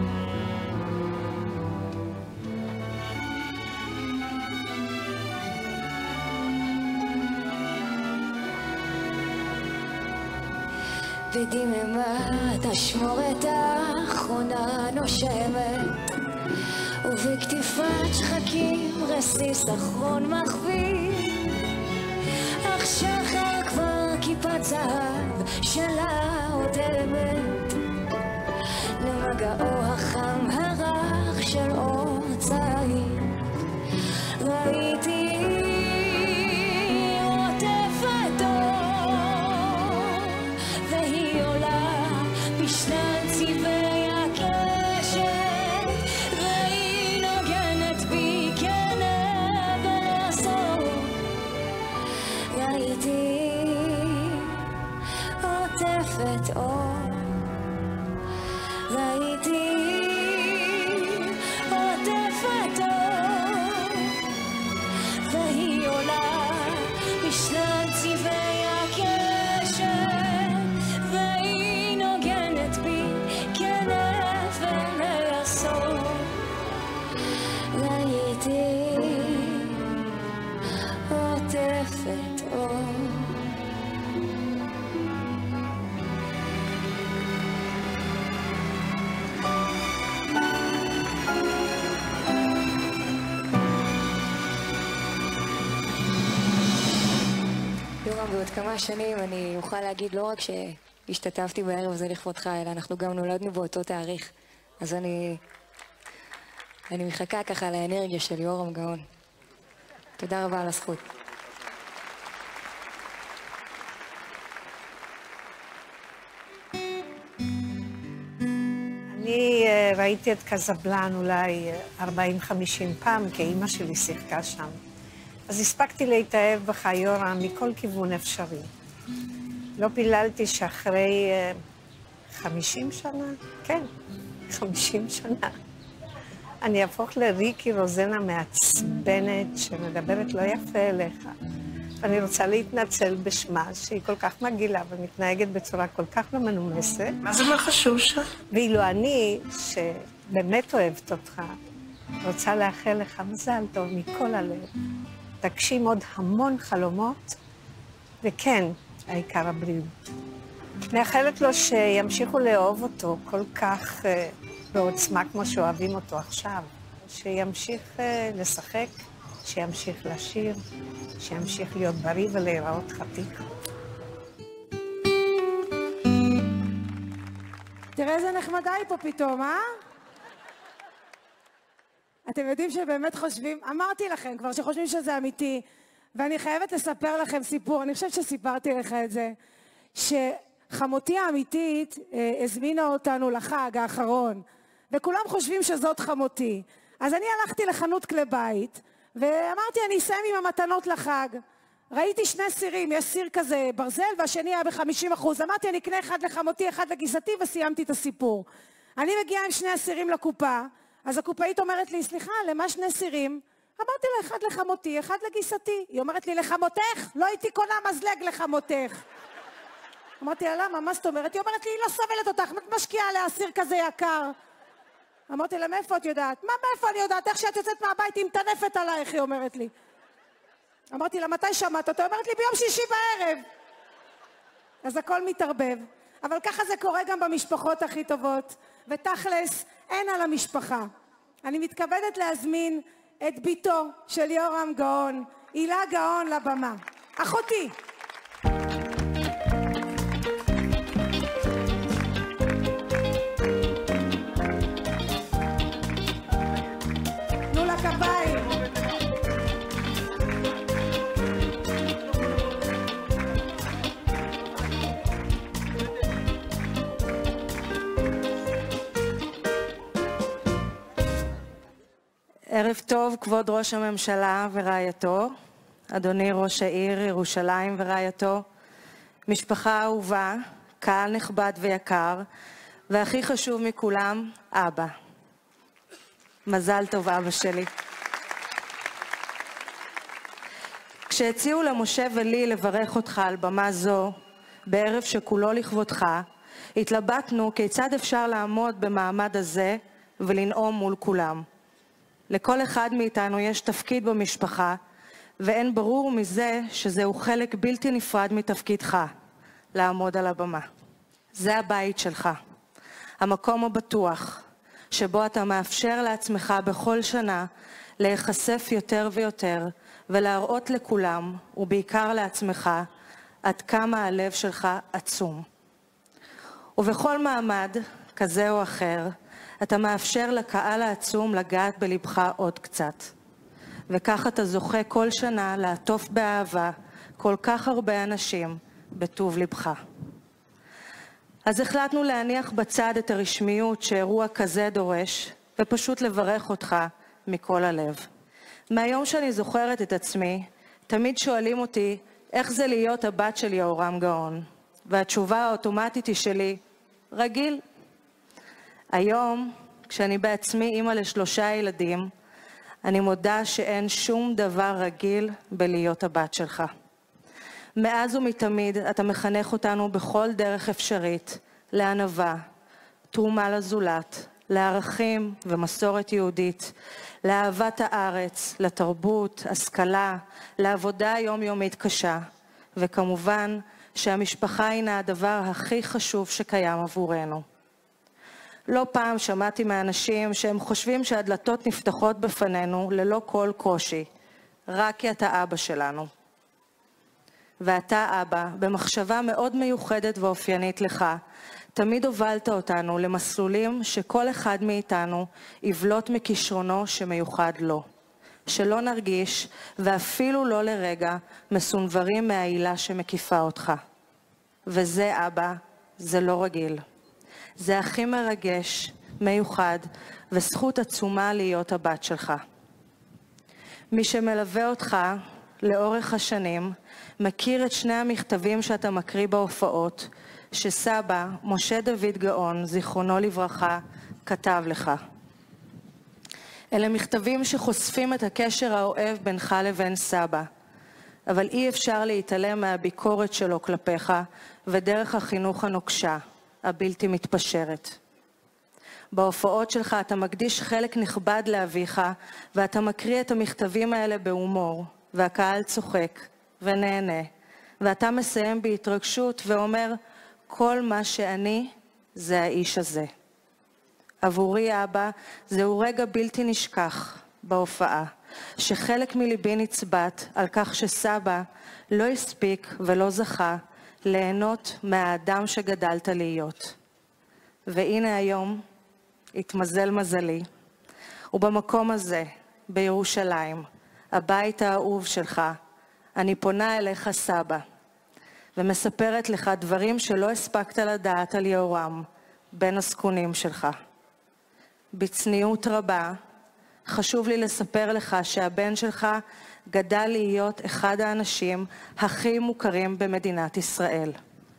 S17: בדממת אשמורת האחרונה נושמת, ובכתיפת שחקים רסיס אחרון מחביא, אך שחר כבר כיפת זהב שלה עודמת, למגעו החם הרך של אור צעיר. ראיתי עוטפת אור, והיא עולה בשלל צבעי הקשת, והיא נוגנת בי כאבן לעשור. ראיתי עוטפת אור, ראיתי עוטפת אור, והיא עולה בשלל צבעי הקשת, והיא נוגנת בי כאבן לעשור. ראיתי עוטפת אור. יורם, בעוד כמה שנים אני אוכל להגיד לא רק השתתפתי בערב הזה לכבודך, אלא אנחנו גם נולדנו באותו תאריך. אז אני מחכה ככה לאנרגיה של יורם גאון. תודה רבה על הזכות.
S19: אני ראיתי את קזבלן אולי 40-50 פעם, כי אמא שלי שיחקה שם. אז הספקתי להתאהב בך, יורם, מכל כיוון אפשרי. לא פיללתי שאחרי 50 שנה, כן, 50 שנה, אני אהפוך לריקי רוזנה מעצבנת שמדברת לא יפה אליך. ואני רוצה להתנצל בשמה שהיא כל כך מגעילה ומתנהגת בצורה כל כך לא מנומסת.
S15: מה זה מה חשוב שם?
S19: ואילו אני, שבאמת אוהבת אותך, רוצה לאחל לך מזל טוב מכל הלב. תגשים עוד המון חלומות, וכן, העיקר הבריאות. מאחלת לו שימשיכו לאהוב אותו כל כך בעוצמה כמו שאוהבים אותו עכשיו. שימשיך לשחק, שימשיך לשיר, שימשיך להיות בריא ולהיראות חתיך.
S1: תראה איזה נחמדה היא פה פתאום, אה? אתם יודעים שבאמת חושבים, אמרתי לכם כבר שחושבים שזה אמיתי, ואני חייבת לספר לכם סיפור, אני חושבת שסיפרתי לך את זה, שחמותי האמיתית הזמינה אותנו לחג האחרון, וכולם חושבים שזאת חמותי. אז אני הלכתי לחנות כלי בית, ואמרתי, אני אסיים עם המתנות לחג. ראיתי שני סירים, יש סיר כזה ברזל, והשני היה ב50%. אמרתי, אני אקנה אחד לחמותי, אחד לגיסתי, וסיימתי את הסיפור. אני מגיעה עם שני הסירים לקופה, אז הקופאית אומרת לי, סליחה, למה שני סירים? אמרתי לה, אחד לחמותי, אחד לגיסתי. היא אומרת לי, לחמותך? לא הייתי קונה מזלג לחמותך. אמרתי לה, למה? מה זאת אומרת? היא אומרת לי, היא לא סובלת אותך, משקיעה עליה סיר כזה יקר. אמרתי לה, מאיפה את יודעת? מה מאיפה אני יודעת? איך שאת יוצאת מהבית היא מטנפת עלייך, היא אומרת לי. אמרתי לה, מתי שמעת אותה? היא אומרת לי, ביום שישי בערב. אז הכל מתערבב. אבל ככה זה קורה גם במשפחות הכי טובות. ותכלס, אין על המשפחה. אני מתכבדת להזמין את ביתו של יורם גאון, הילה גאון לבמה. אחותי. תנו לה כפיים.
S20: ערב טוב, כבוד ראש הממשלה ורעייתו, אדוני ראש העיר ירושלים ורעייתו, משפחה אהובה, קהל נכבד ויקר, והכי חשוב מכולם, אבא. מזל טוב, אבא שלי. כשהציעו למשה ולי לברך אותך על במה זו, בערב שכולו לכבודך, התלבטנו כיצד אפשר לעמוד במעמד הזה ולנאום מול כולם. לכל אחד מאיתנו יש תפקיד במשפחה, ואין ברור מזה שזהו חלק בלתי נפרד מתפקידך, לעמוד על הבמה. זה הבית שלך, המקום הבטוח, שבו אתה מאפשר לעצמך בכל שנה להיחשף יותר ויותר, ולהראות לכולם, ובעיקר לעצמך, עד כמה הלב שלך עצום. ובכל מעמד, כזה או אחר, אתה מאפשר לקהל העצום לגעת בלבך עוד קצת. וכך אתה זוכה כל שנה לעטוף באהבה כל כך הרבה אנשים בטוב לבך. אז החלטנו להניח בצד את הרשמיות שאירוע כזה דורש, ופשוט לברך אותך מכל הלב. מהיום שאני זוכרת את עצמי, תמיד שואלים אותי איך זה להיות הבת של יהורם גאון. והתשובה האוטומטית היא שלי, רגיל. היום, כשאני בעצמי אימא ל3 ילדים, אני מודה שאין שום דבר רגיל בלהיות הבת שלך. מאז ומתמיד אתה מחנך אותנו בכל דרך אפשרית, לענווה, תרומה לזולת, לערכים ומסורת יהודית, לאהבת הארץ, לתרבות, השכלה, לעבודה יומיומית קשה, וכמובן שהמשפחה הינה הדבר הכי חשוב שקיים עבורנו. לא פעם שמעתי מאנשים שהם חושבים שהדלתות נפתחות בפנינו ללא כל קושי, רק כי אתה אבא שלנו. ואתה, אבא, במחשבה מאוד מיוחדת ואופיינית לך, תמיד הובלת אותנו למסלולים שכל אחד מאיתנו יבלוט מכישרונו שמיוחד לו. שלא נרגיש, ואפילו לא לרגע, מסונברים מהעילה שמקיפה אותך. וזה, אבא, זה לא רגיל. זה הכי מרגש, מיוחד, וזכות עצומה להיות הבת שלך. מי שמלווה אותך לאורך השנים, מכיר את שני המכתבים שאתה מקריא בהופעות, שסבא, משה דוד גאון, זיכרונו לברכה, כתב לך. אלה מכתבים שחושפים את הקשר האוהב בינך לבין סבא, אבל אי אפשר להתעלם מהביקורת שלו כלפיך ודרך החינוך הנוקשה, הבלתי מתפשרת. בהופעות שלך אתה מקדיש חלק נכבד לאביך, ואתה מקריא את המכתבים האלה בהומור, והקהל צוחק ונהנה, ואתה מסיים בהתרגשות ואומר, כל מה שאני זה האיש הזה. עבורי, אבא, זהו רגע בלתי נשכח בהופעה, שחלק מליבי נצבט על כך שסבא לא הספיק ולא זכה ליהנות מהאדם שגדלת להיות. והנה היום התמזל מזלי, ובמקום הזה, בירושלים, הבית האהוב שלך, אני פונה אליך סבא, ומספרת לך דברים שלא הספקת לדעת על יהורם, בין הסכונים שלך. בצניעות רבה, חשוב לי לספר לך שהבן שלך גדל להיות אחד האנשים הכי מוכרים במדינת ישראל.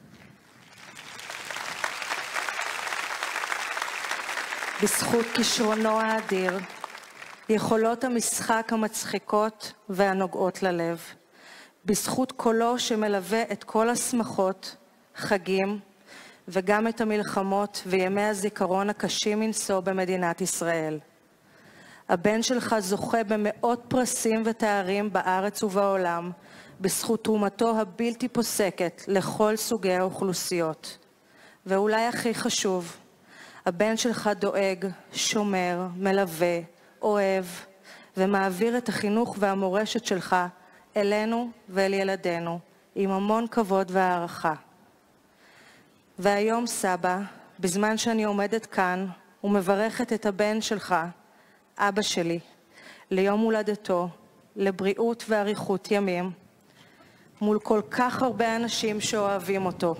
S20: בזכות כישרונו האדיר, יכולות המשחק המצחיקות והנוגעות ללב, בזכות קולו שמלווה את כל השמחות, חגים, וגם את המלחמות וימי הזיכרון הקשים מנשוא במדינת ישראל. הבן שלך זוכה במאות פרסים ותארים בארץ ובעולם, בזכות תרומתו הבלתי פוסקת לכל סוגי האוכלוסיות. ואולי הכי חשוב, הבן שלך דואג, שומר, מלווה, אוהב, ומעביר את החינוך והמורשת שלך אלינו ואל ילדינו, עם המון כבוד והערכה. והיום, סבא, בזמן שאני עומדת כאן ומברכת את הבן שלך, אבא שלי, ליום הולדתו, לבריאות ואריכות ימים, מול כל כך הרבה אנשים שאוהבים אותו.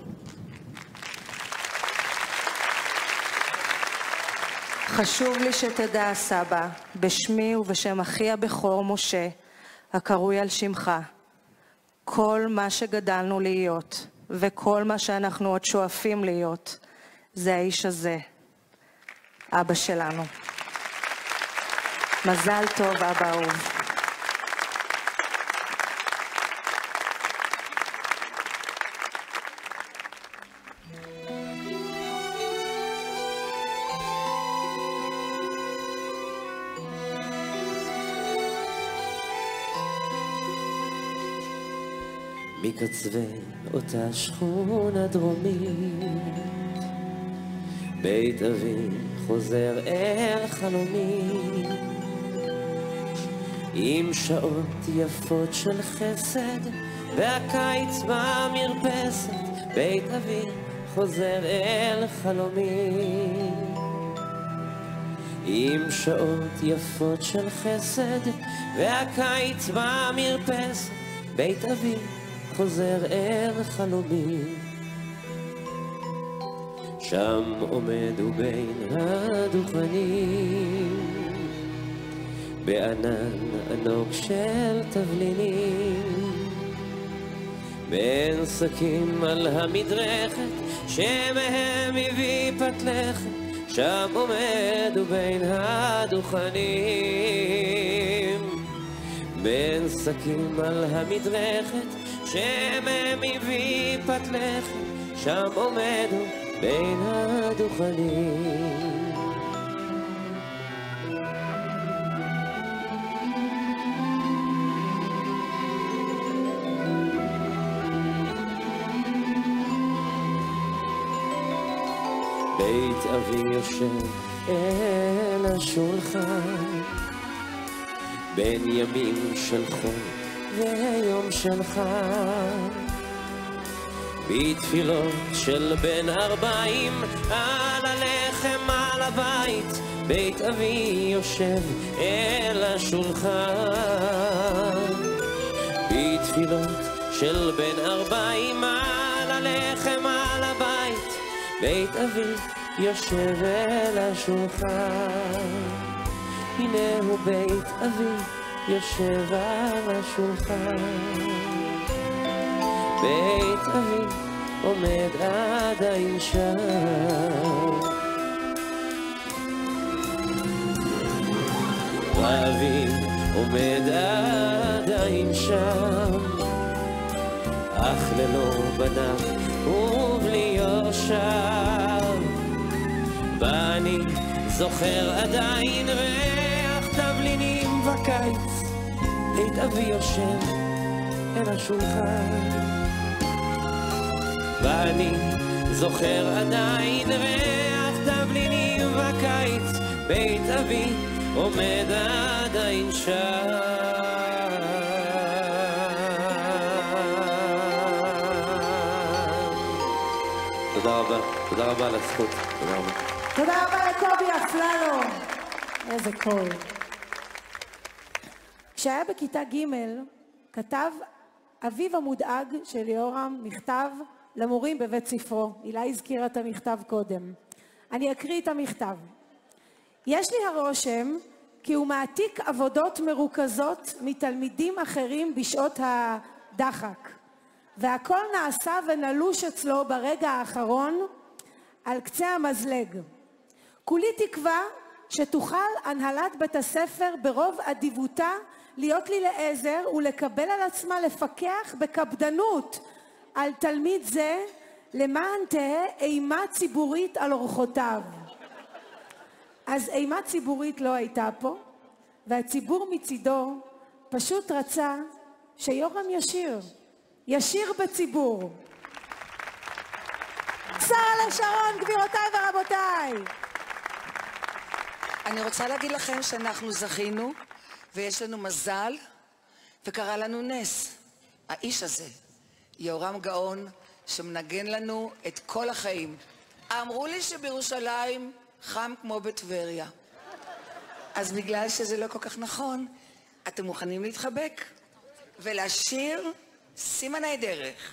S20: חשוב לי שתדע, סבא, בשמי ובשם אחי הבכור משה, הקרוי על שמך, כל מה שגדלנו להיות, וכל מה שאנחנו עוד שואפים להיות, זה האיש הזה, אבא שלנו. מזל טוב, אבא אהוב.
S14: מקצווי אותה שכונה דרומית, בית אבי חוזר אל חלומי, עם שעות יפות של חסד והקיץ במרפסת, בית אבי חוזר אל חלומי, עם שעות יפות של חסד והקיץ במרפסת, בית אבי חוזר אל חלומי. שם עומד ובין הדוכנים, בענן ענוג של תבלינים, בין שקים על המדרכת שמהם הביא פת לחם, שם עומד ובין הדוכנים, בין שקים על המדרכת שמהם הביא פת לחם, שם עומד בין הדוכנים. בית אבי יושב אל השולחן, בין ימים של חול ויום של חג, בתפילות של בן 40 על הלחם על הבית, בית אבי יושב אל השולחן. בתפילות של בן 40 על הלחם על הבית, בית אבי יושב אל השולחן. הנה הוא בית אבי יושב על השולחן. בית אבי עומד עדיין שם. אבי עומד עדיין שם, אך ללא בניו ובלי יושב. ואני זוכר עדיין ריח תבלינים בקיץ, בית אבי יושב אל השולחן. ואני זוכר עדיין ריח תבלינים בקיץ, בית אבי עומד עדיין שם. תודה רבה, תודה רבה על הזכות. תודה רבה.
S1: תודה רבה לקובי אפללו. איזה קול. כשהיה בכיתה ג' כתב אביו המודאג של יורם מכתב למורים בבית ספרו. הילה הזכירה את המכתב קודם. אני אקריא את המכתב. יש לי הרושם כי הוא מעתיק עבודות מרוכזות מתלמידים אחרים בשעות הדחק, והכל נעשה ונלוש אצלו ברגע האחרון על קצה המזלג. כולי תקווה שתוכל הנהלת בית הספר ברוב אדיבותה להיות לי לעזר ולקבל על עצמה לפקח בקפדנות על תלמיד זה, למען תהא אימה ציבורית על אורחותיו. אז אימה ציבורית לא הייתה פה, והציבור מצידו פשוט רצה שיורם ישיר בציבור. שרה לשרון, גבירותיי ורבותיי.
S12: אני רוצה להגיד לכם שאנחנו זכינו, ויש לנו מזל, וקרה לנו נס. האיש הזה, יורם גאון, שמנגן לנו את כל החיים. אמרו לי שבירושלים חם כמו בטבריה. אז בגלל שזה לא כל כך נכון, אתם מוכנים להתחבק ולשיר סימני דרך.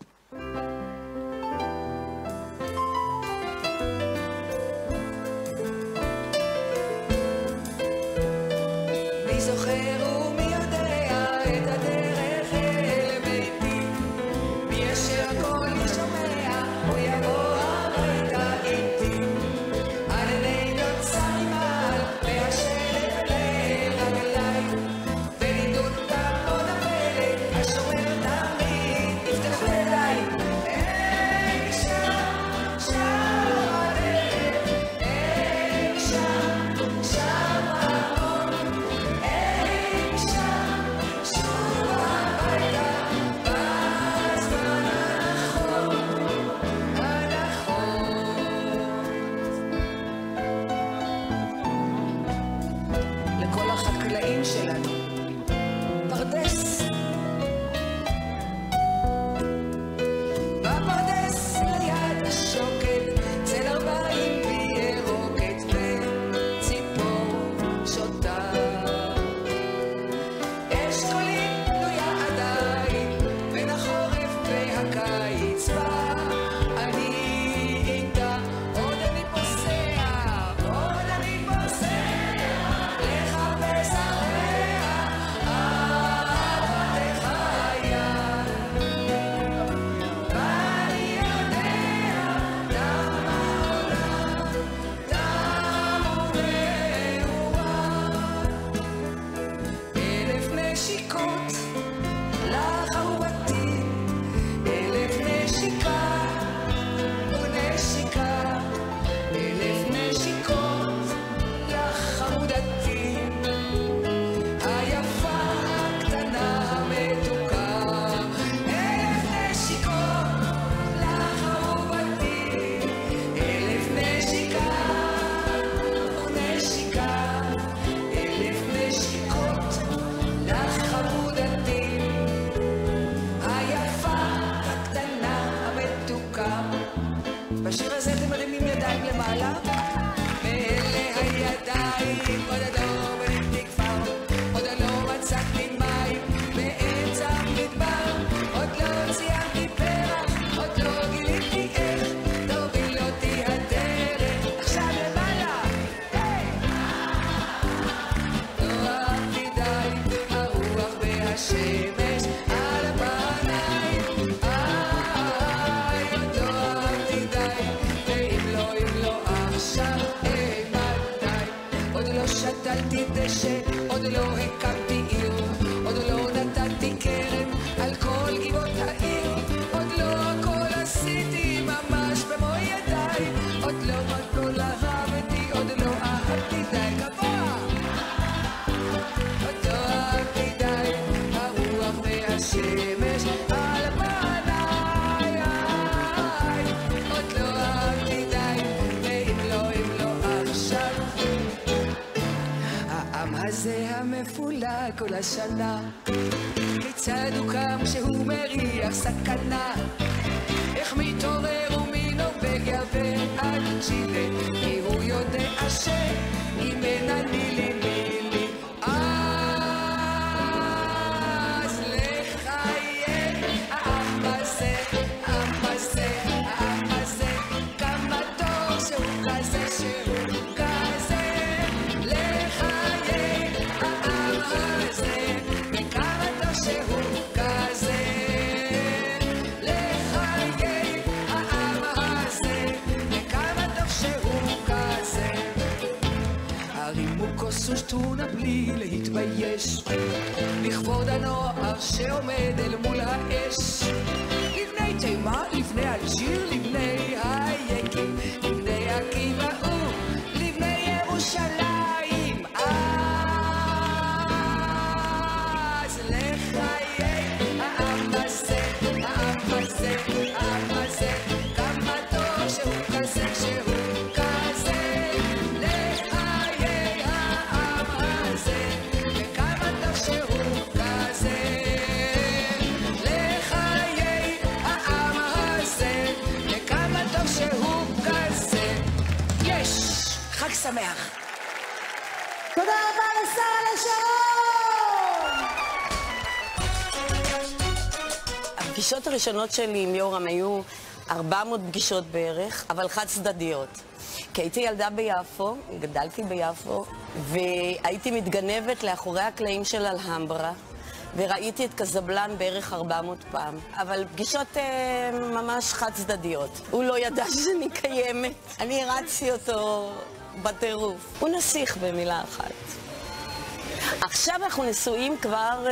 S12: מי זוכר ומי יודע את הדרך אל ביתי, מי ישר כל מי שומע הוא יבוא הביתה איתי. על לילות סרימל והשלט לרגליי, ולידות תעמוד הפלט השומר תמיד יפתח ידיי. אי שם שם הדרך, אי שם שם המון, אי שם שוב הביתה בזמן הנכון, הנכון. לכל החקלאים שלנו, פרדס. בפרדס ליד השוקת, צל 40 וירוקת וציפור שותה. אשכולית תלויה עדיין בין החורף והקיץ בא. אני איתה, עוד אני פוסע, עוד אני פוסע, לחפש אחרת.
S21: ואלה הידיים עוד לא בניתי כפר, עוד לא מצאתי מים באמצע המדבר, עוד לא ציירתי פרח, עוד לא גיליתי איך תוביל אותי הדרך. עכשיו למעלה, לא אהבתי די הרוח והשמש על הפניים, עוד לא אהבתי די, ואם לא עכשיו מתי. עוד לא שתלתי דשא, עוד לא הקמתי עיר, עוד לא נתתי קרן על כל גבעות העיר, עוד לא הכל עשיתי ממש במו ידיי, עוד לא אהבתי, עוד לא אהבתי די גבוה, עוד לא אהבתי די הרוח והשמש על פניי, עוד לא אהבתי די, ואם לא עכשיו. העם הזה המפולג כל השנה, כיצד הוא קם שהוא מריח סכנה, איך מתעורר ומנורבגיה ועד צ'ילה, כי הוא יודע שאם אין אני לי מילי, אז לחייך העם הזה, העם הזה, העם הזה, כמה טוב שהוא כזה, שהוא כזה, לחייך העם הזה, וכמה טוב שהוא כזה, לחייך העם הזה, וכמה טוב שהוא כזה. הרימו כוס ושתונה בלי להתבייש, לכבוד הנוער שעומד אל מול האש, לבני תימה, לבני אלג'יר, לבני היקים, לבני עקיבאו, לבני ירושלים, אז לחייך העם הזה, העם הזה, העם הזה, כמה טוב שהוא כזה, שהוא כזה, לחייך העם הזה, וכמה טוב שהוא כזה, לחייך העם הזה, וכמה טוב שהוא כזה. יש! חג שמח!
S1: תודה רבה לשרה לשרון!
S22: הפגישות הראשונות שלי עם יורם היו 400 פגישות בערך, אבל חד צדדיות. כי הייתי ילדה ביפו, גדלתי ביפו, והייתי מתגנבת לאחורי הקלעים של אלהמברה, וראיתי את קזבלן בערך 400 פעם. אבל פגישות ממש חד צדדיות. הוא לא ידע שאני קיימת. אני הרצתי אותו בטירוף. הוא נסיך במילה אחת. עכשיו אנחנו נשואים כבר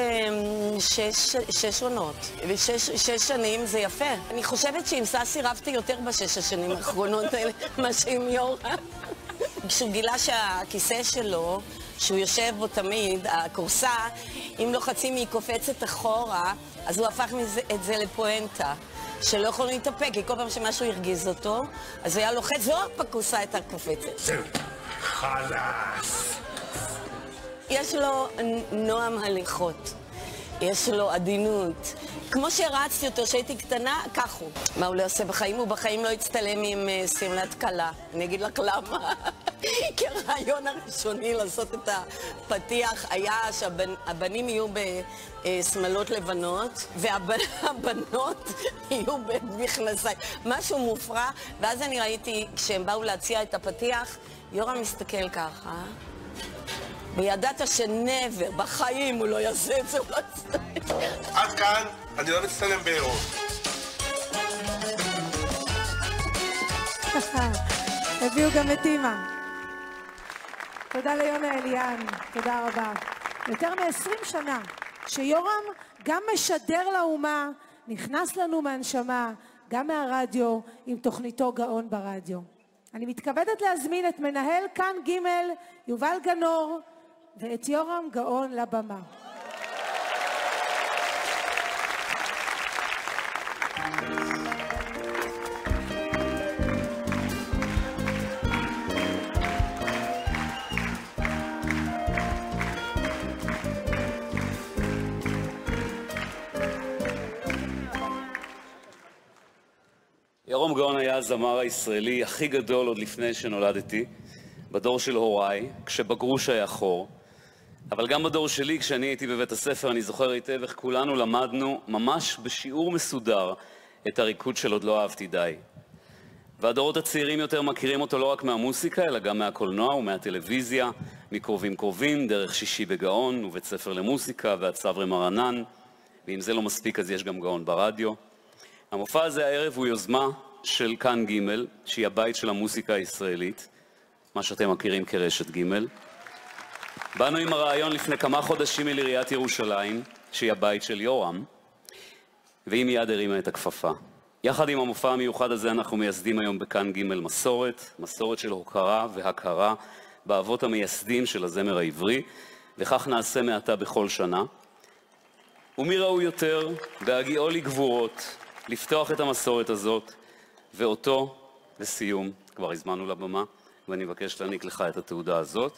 S22: 6 עונות, ו6 שנים זה יפה. אני חושבת שעם ססי רבתי יותר ב6 השנים האחרונות האלה, מה שעם יורם. כשהוא גילה שהכיסא שלו, שהוא יושב בו תמיד, הכורסה, אם לוחצים היא קופצת אחורה, אז הוא הפך את זה לפואנטה, שלא יכולנו להתאפק, כי כל פעם שמשהו הרגיז אותו, אז הוא היה לוחץ, והופ, הכורסה הייתה קופצת.
S16: זהו, חלאס.
S22: יש לו נועם הליכות, יש לו עדינות. כמו שהרצתי אותו שהייתי קטנה, כך הוא. מה הוא לא עושה בחיים? הוא בחיים לא יצטלם עם סמלת קלה. אני אגיד לך למה. כי הרעיון הראשוני לעשות את הפתיח היה שהבנים יהיו בסמלות לבנות, והבנות יהיו במכנסיים. משהו מופרע, ואז אני ראיתי, כשהם באו להציע את הפתיח, יורם מסתכל ככה, וידעת שנבר, בחיים הוא לא יעשה את זה, הוא לא יעשה.
S16: עד כאן, אני לא מצטלם בעירום.
S1: הביאו גם את אמא. תודה ליונה אליאן, תודה רבה. יותר מ-20 שנה שיורם גם משדר לאומה, נכנס לנו מהנשמה, גם מהרדיו, עם תוכניתו גאון ברדיו. אני מתכבדת להזמין את מנהל כאן ג' יובל גנור ואת יורם גאון לבמה.
S3: יורם גאון היה הזמר הישראלי הכי גדול עוד לפני שנולדתי, בדור של הוריי, כשבגרוש היה חור. אבל גם בדור שלי, כשאני הייתי בבית הספר, אני זוכר היטב איך כולנו למדנו ממש בשיעור מסודר את הריקוד של עוד לא אהבתי די. והדורות הצעירים יותר מכירים אותו לא רק מהמוסיקה, אלא גם מהקולנוע ומהטלוויזיה, מקרובים קרובים, דרך שישי בגאון ובית ספר למוסיקה והצברי מרנן, ואם זה לא מספיק אז יש גם גאון ברדיו. המופע הזה הערב הוא יוזמה של כאן ג', שהיא הבית של המוסיקה הישראלית, מה שאתם מכירים כרשת ג'. באנו עם הרעיון לפני כמה חודשים אל עיריית ירושלים, שהיא הבית של יורם, והיא מיד הרימה את הכפפה. יחד עם המופע המיוחד הזה אנחנו מייסדים היום בכאן ג' מסורת של הוקרה והכרה באבות המייסדים של הזמר העברי, וכך נעשה מעתה בכל שנה. ומי ראוי יותר בהגיעו לגבורות לפתוח את המסורת הזאת, ואותו לסיום כבר הזמנו לבמה, ואני מבקש להעניק לך את התעודה הזאת.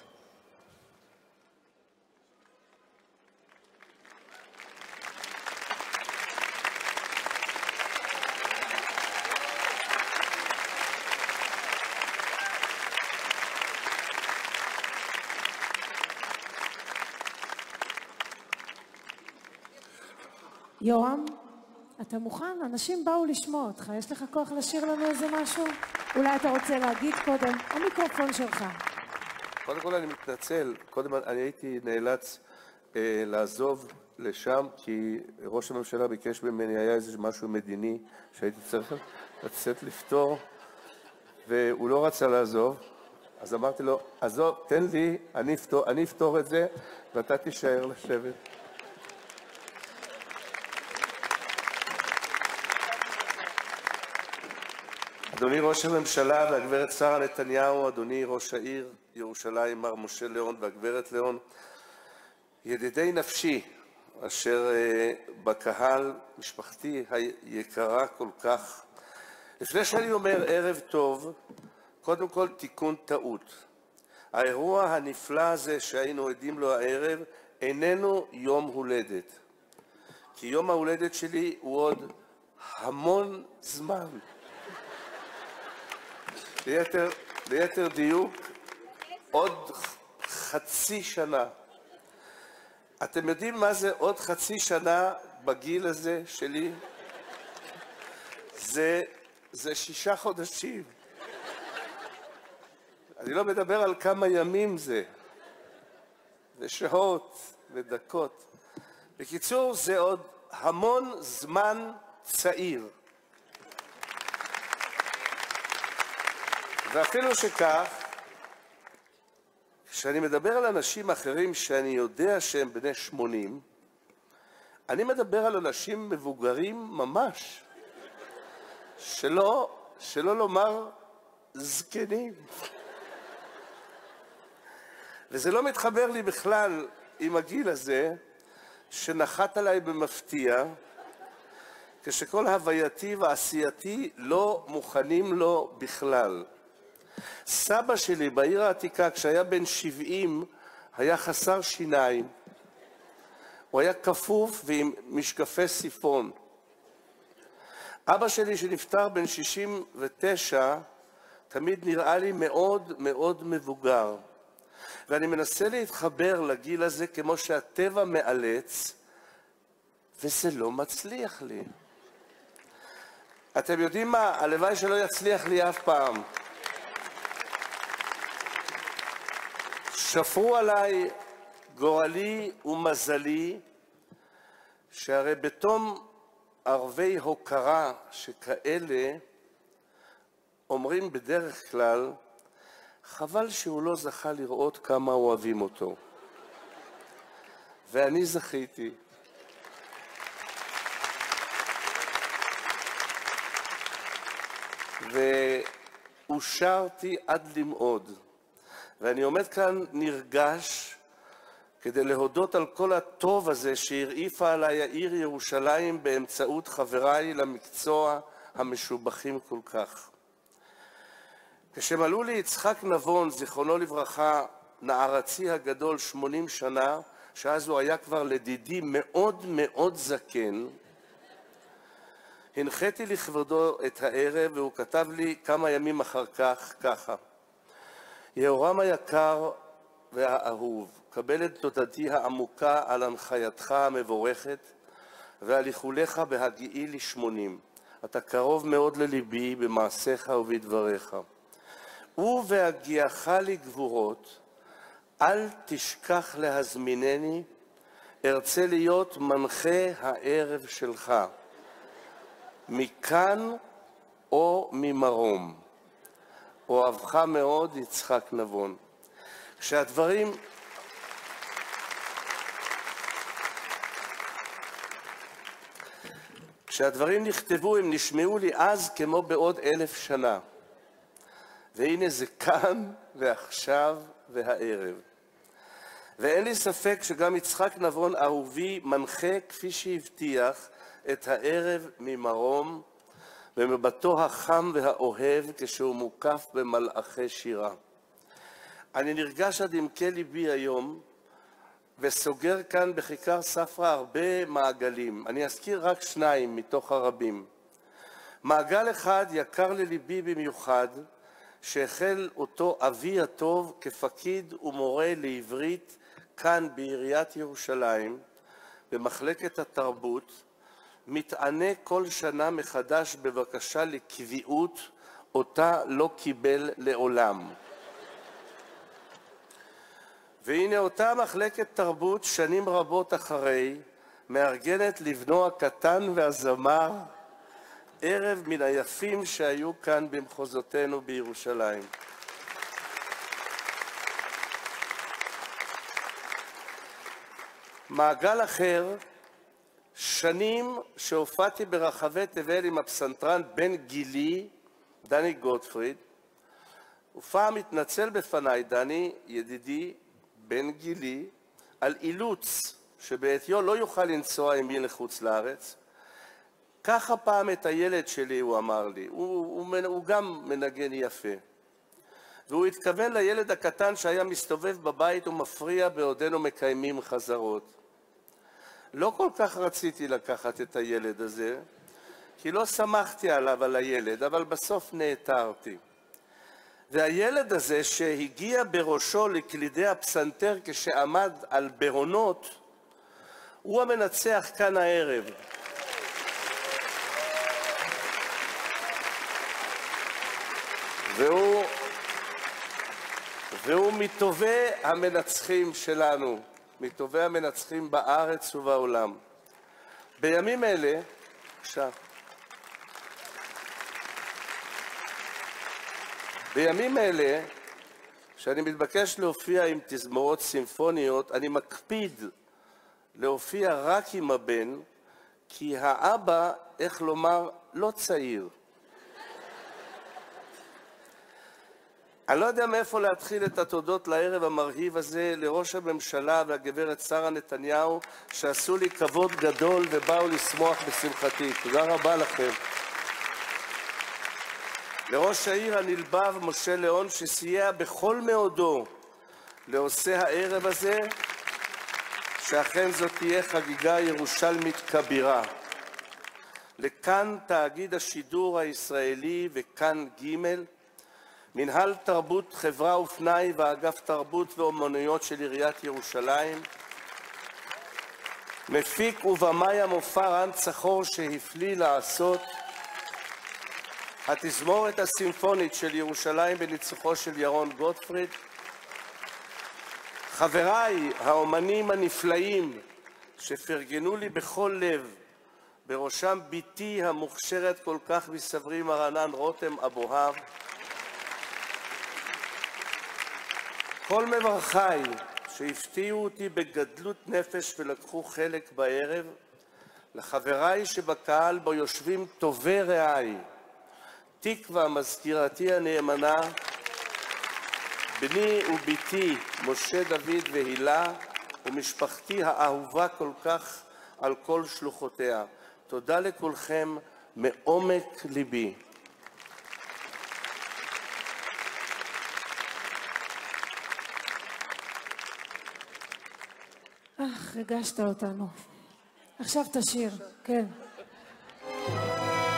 S1: יורם, אתה מוכן? אנשים באו לשמוע אותך. יש לך כוח לשיר לנו איזה משהו? אולי אתה רוצה להגיד קודם? המיקרופון שלך.
S16: קודם כל אני מתנצל. קודם אני הייתי נאלץ לעזוב לשם, כי ראש הממשלה ביקש ממני, היה איזה משהו מדיני שהייתי צריך לצאת לפתור, והוא לא רצה לעזוב. אז אמרתי לו, עזוב, תן לי, אני אפתור את זה, ואתה תישאר לשבת. אדוני ראש הממשלה והגברת שרה נתניהו, אדוני ראש העיר ירושלים מר משה ליאון והגברת ליאון, ידידי נפשי אשר בקהל, משפחתי היקרה כל כך. לפני שאני אומר ערב טוב, קודם כל תיקון טעות. האירוע הנפלא הזה שהיינו עדים לו הערב איננו יום הולדת. כי יום ההולדת שלי הוא עוד המון זמן. ליתר דיוק, עוד חצי שנה. אתם יודעים מה זה עוד חצי שנה בגיל הזה שלי? זה 6 חודשים. אני לא מדבר על כמה ימים זה. זה שעות ודקות. בקיצור, זה עוד המון זמן צעיר. ואפילו שכך, כשאני מדבר על אנשים אחרים שאני יודע שהם בני 80, אני מדבר על אנשים מבוגרים ממש, שלא לומר זקנים. וזה לא מתחבר לי בכלל עם הגיל הזה, שנחת עליי במפתיע, כשכל הווייתי ועשייתי לא מוכנים לו בכלל. סבא שלי בעיר העתיקה, כשהיה בן 70, היה חסר שיניים. הוא היה כפוף ועם משקפי סיפון. אבא שלי שנפטר בן 69, תמיד נראה לי מאוד מאוד מבוגר. ואני מנסה להתחבר לגיל הזה כמו שהטבע מאלץ, וזה לא מצליח לי. אתם יודעים מה? הלוואי שלא יצליח לי אף פעם. שפרו עליי גורלי ומזלי, שהרי בתום ערבי הוקרה שכאלה, אומרים בדרך כלל, חבל שהוא לא זכה לראות כמה אוהבים אותו. ואני זכיתי. ואושרתי עד למאוד. ואני עומד כאן נרגש כדי להודות על כל הטוב הזה שהרעיפה עליי העיר ירושלים באמצעות חבריי למקצוע המשובחים כל כך. כשמלאו לי יצחק נבון, זיכרונו לברכה, נערצי הגדול 80 שנה, שאז הוא היה כבר לדידי מאוד מאוד זקן, הנחיתי לכבודו את הערב, והוא כתב לי כמה ימים אחר כך ככה: יהורם היקר והאהוב, קבל את תודתי העמוקה על הנחייתך המבורכת ועל איחוליך בהגיעי ל80. אתה קרוב מאוד לליבי במעשיך ובדבריך. ובהגיעך לגבורות, אל תשכח להזמינני, ארצה להיות מנחה הערב שלך, מכאן או ממרום. אוהבך מאוד, יצחק נבון. כשהדברים נכתבו, הם נשמעו לי אז כמו בעוד 1000 שנה. והנה זה כאן ועכשיו והערב. ואין לי ספק שגם יצחק נבון אהובי מנחה כפי שהבטיח את הערב ממרום, במבטו החם והאוהב כשהוא מוקף במלאכי שירה. אני נרגש עד עמקי ליבי היום, וסוגר כאן בכיכר ספרא הרבה מעגלים. אני אזכיר רק 2 מתוך הרבים. מעגל אחד יקר לליבי במיוחד, שהחל אותו אבי הטוב כפקיד ומורה לעברית כאן בעיריית ירושלים, במחלקת התרבות, מתענה כל שנה מחדש בבקשה לקביעות אותה לא קיבל לעולם. והנה אותה מחלקת תרבות שנים רבות אחרי מארגנת לבנו הקטן והזמר ערב מן היפים שהיו כאן במחוזותינו בירושלים. מעגל אחר, שנים שהופעתי ברחבי תבל עם הפסנתרן בן גילי, דני גוטפריד, ופעם התנצל בפניי דני, ידידי, בן גילי, על אילוץ שבעתיו לא יוכל לנסוע עמי לחוץ לארץ. ככה פעם את הילד שלי, הוא אמר לי, הוא גם מנגן יפה. והוא התכוון לילד הקטן שהיה מסתובב בבית ומפריע בעודנו מקיימים חזרות. לא כל כך רציתי לקחת את הילד הזה, כי לא שמחתי עליו, על הילד, אבל בסוף נעתרתי. והילד הזה שהגיע בראשו לקלידי הפסנתר כשעמד על בהונות, הוא המנצח כאן הערב. והוא מטובי המנצחים שלנו, מטובי המנצחים בארץ ובעולם. בימים אלה, בימים אלה, שאני מתבקש להופיע עם תזמורות סימפוניות, אני מקפיד להופיע רק עם הבן, כי האבא, איך לומר, לא צעיר. אני לא יודע מאיפה להתחיל את התודות לערב המרהיב הזה לראש הממשלה והגברת שרה נתניהו, שעשו לי כבוד גדול ובאו לשמוח בשמחתי. תודה רבה לכם. לראש העיר הנלבב משה ליאון, שסייע בכל מאודו לעושה הערב הזה, שאכן זאת תהיה חגיגה ירושלמית כבירה. לכאן תאגיד השידור הישראלי וכאן ג', מנהל תרבות, חברה ופנאי ואגף תרבות ואומנויות של עיריית ירושלים, מפיק ובמאי המופע רן צחור שהפליא לעשות, התזמורת הסימפונית של ירושלים בניצוחו של ירון גוטפריד, חבריי האומנים הנפלאים שפרגנו לי בכל לב, בראשם ביתי המוכשרת כל כך מסברי מרנן רותם אבוהב, כל מברכיי שהפתיעו אותי בגדלות נפש ולקחו חלק בערב, לחבריי שבקהל בו יושבים טובי רעי, תקווה מזכירתי הנאמנה, בני וביתי משה דוד והילה, ומשפחתי האהובה כל כך על כל שלוחותיה. תודה לכולכם מעומק ליבי.
S1: ריגשת אותנו. עכשיו תשיר, כן.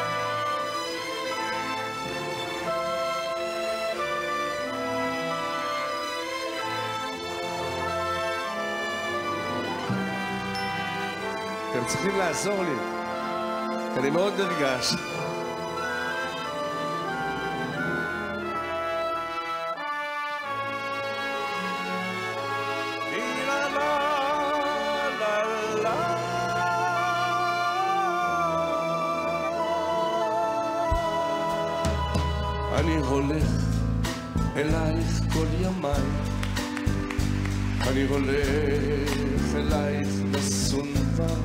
S16: אתם צריכים לעזור לי, כי אני מאוד נרגש. אני הולך אלייך כל ימיי, אני הולך אלייך בסונבר,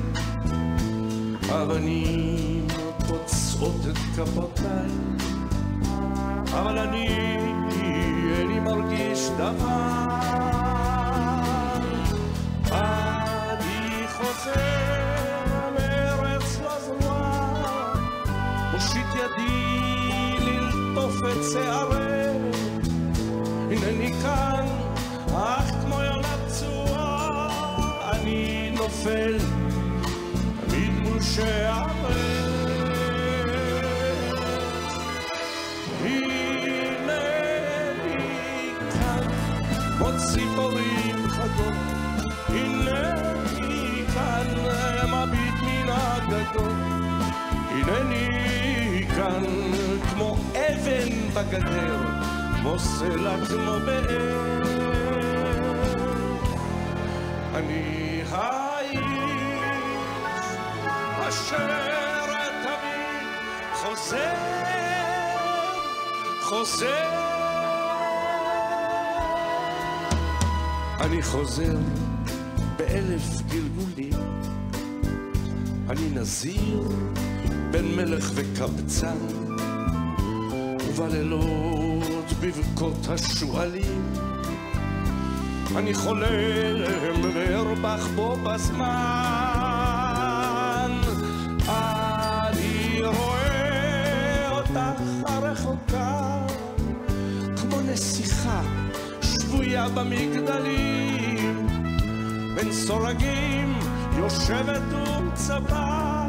S16: אבנים פוצעות את כפותיי, אבל אני איני מרגיש דבר. אני חוזר מארץ לא זרועה, מושיט ידי ללטוף את שערי, הנני כאן אך כמו יונה פצועה, אני נופל תמיד מול שערך. הנני כאן כמו ציפורים חגות, הנני כאן מביט מן הגגות, הנני כאן כמו אבן בגדר, כמו סלע כמו באר. אני האיש אשר תמיד חוזר. אני חוזר באלף גלגולים, אני נזיר בין מלך וקבצן, ובלילות בבכות השואלים אני חולם וארבח בו בזמן. אני רואה אותך הרחוקה כמו נסיכה שבויה במגדלים, בין סורגים יושבת ומצפה.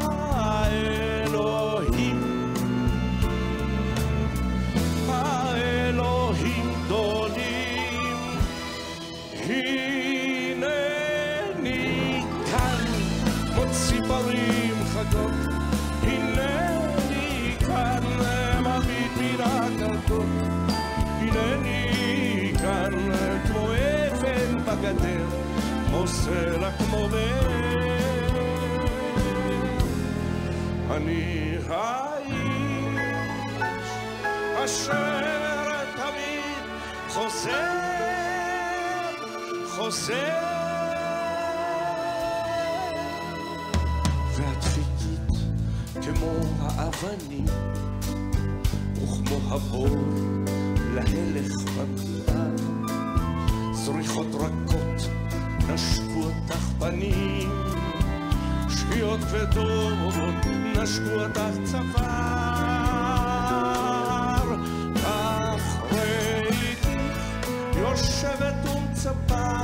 S16: האלוהים גדולים, הנני כאן כמו ציפורים חגות, הנני כאן מביט מן הגגות, הנני כאן כמו אבן בגדר, כמו סלע כמו באר. אני האיש אשר תמיד חוזר. ואת חיכית כמו האבנים וכמו הבור להלך במדבר, זריחות רכות נשקו אותך פנים, שקיעות כבדות נשקו אותך צוואר. כך ראיתי יושבת ומצפה,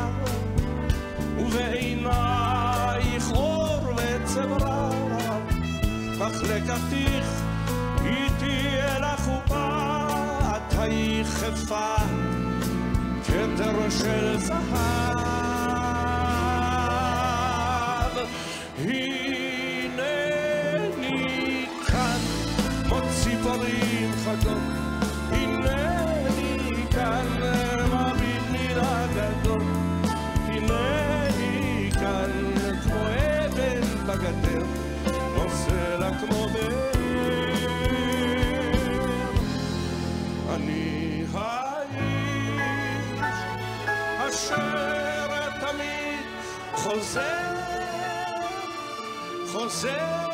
S16: ובעינייך אור וצברה, מחלקתך איתי אל החופה, את היחפה כתר של זהב. הנני כאן כמו ציפורים חגות, הנני כאן מביט מן הגגות, הנני כאן כמו אבן בגדר, כמו סלע כמו באר. אני האיש אשר תמיד חוזר.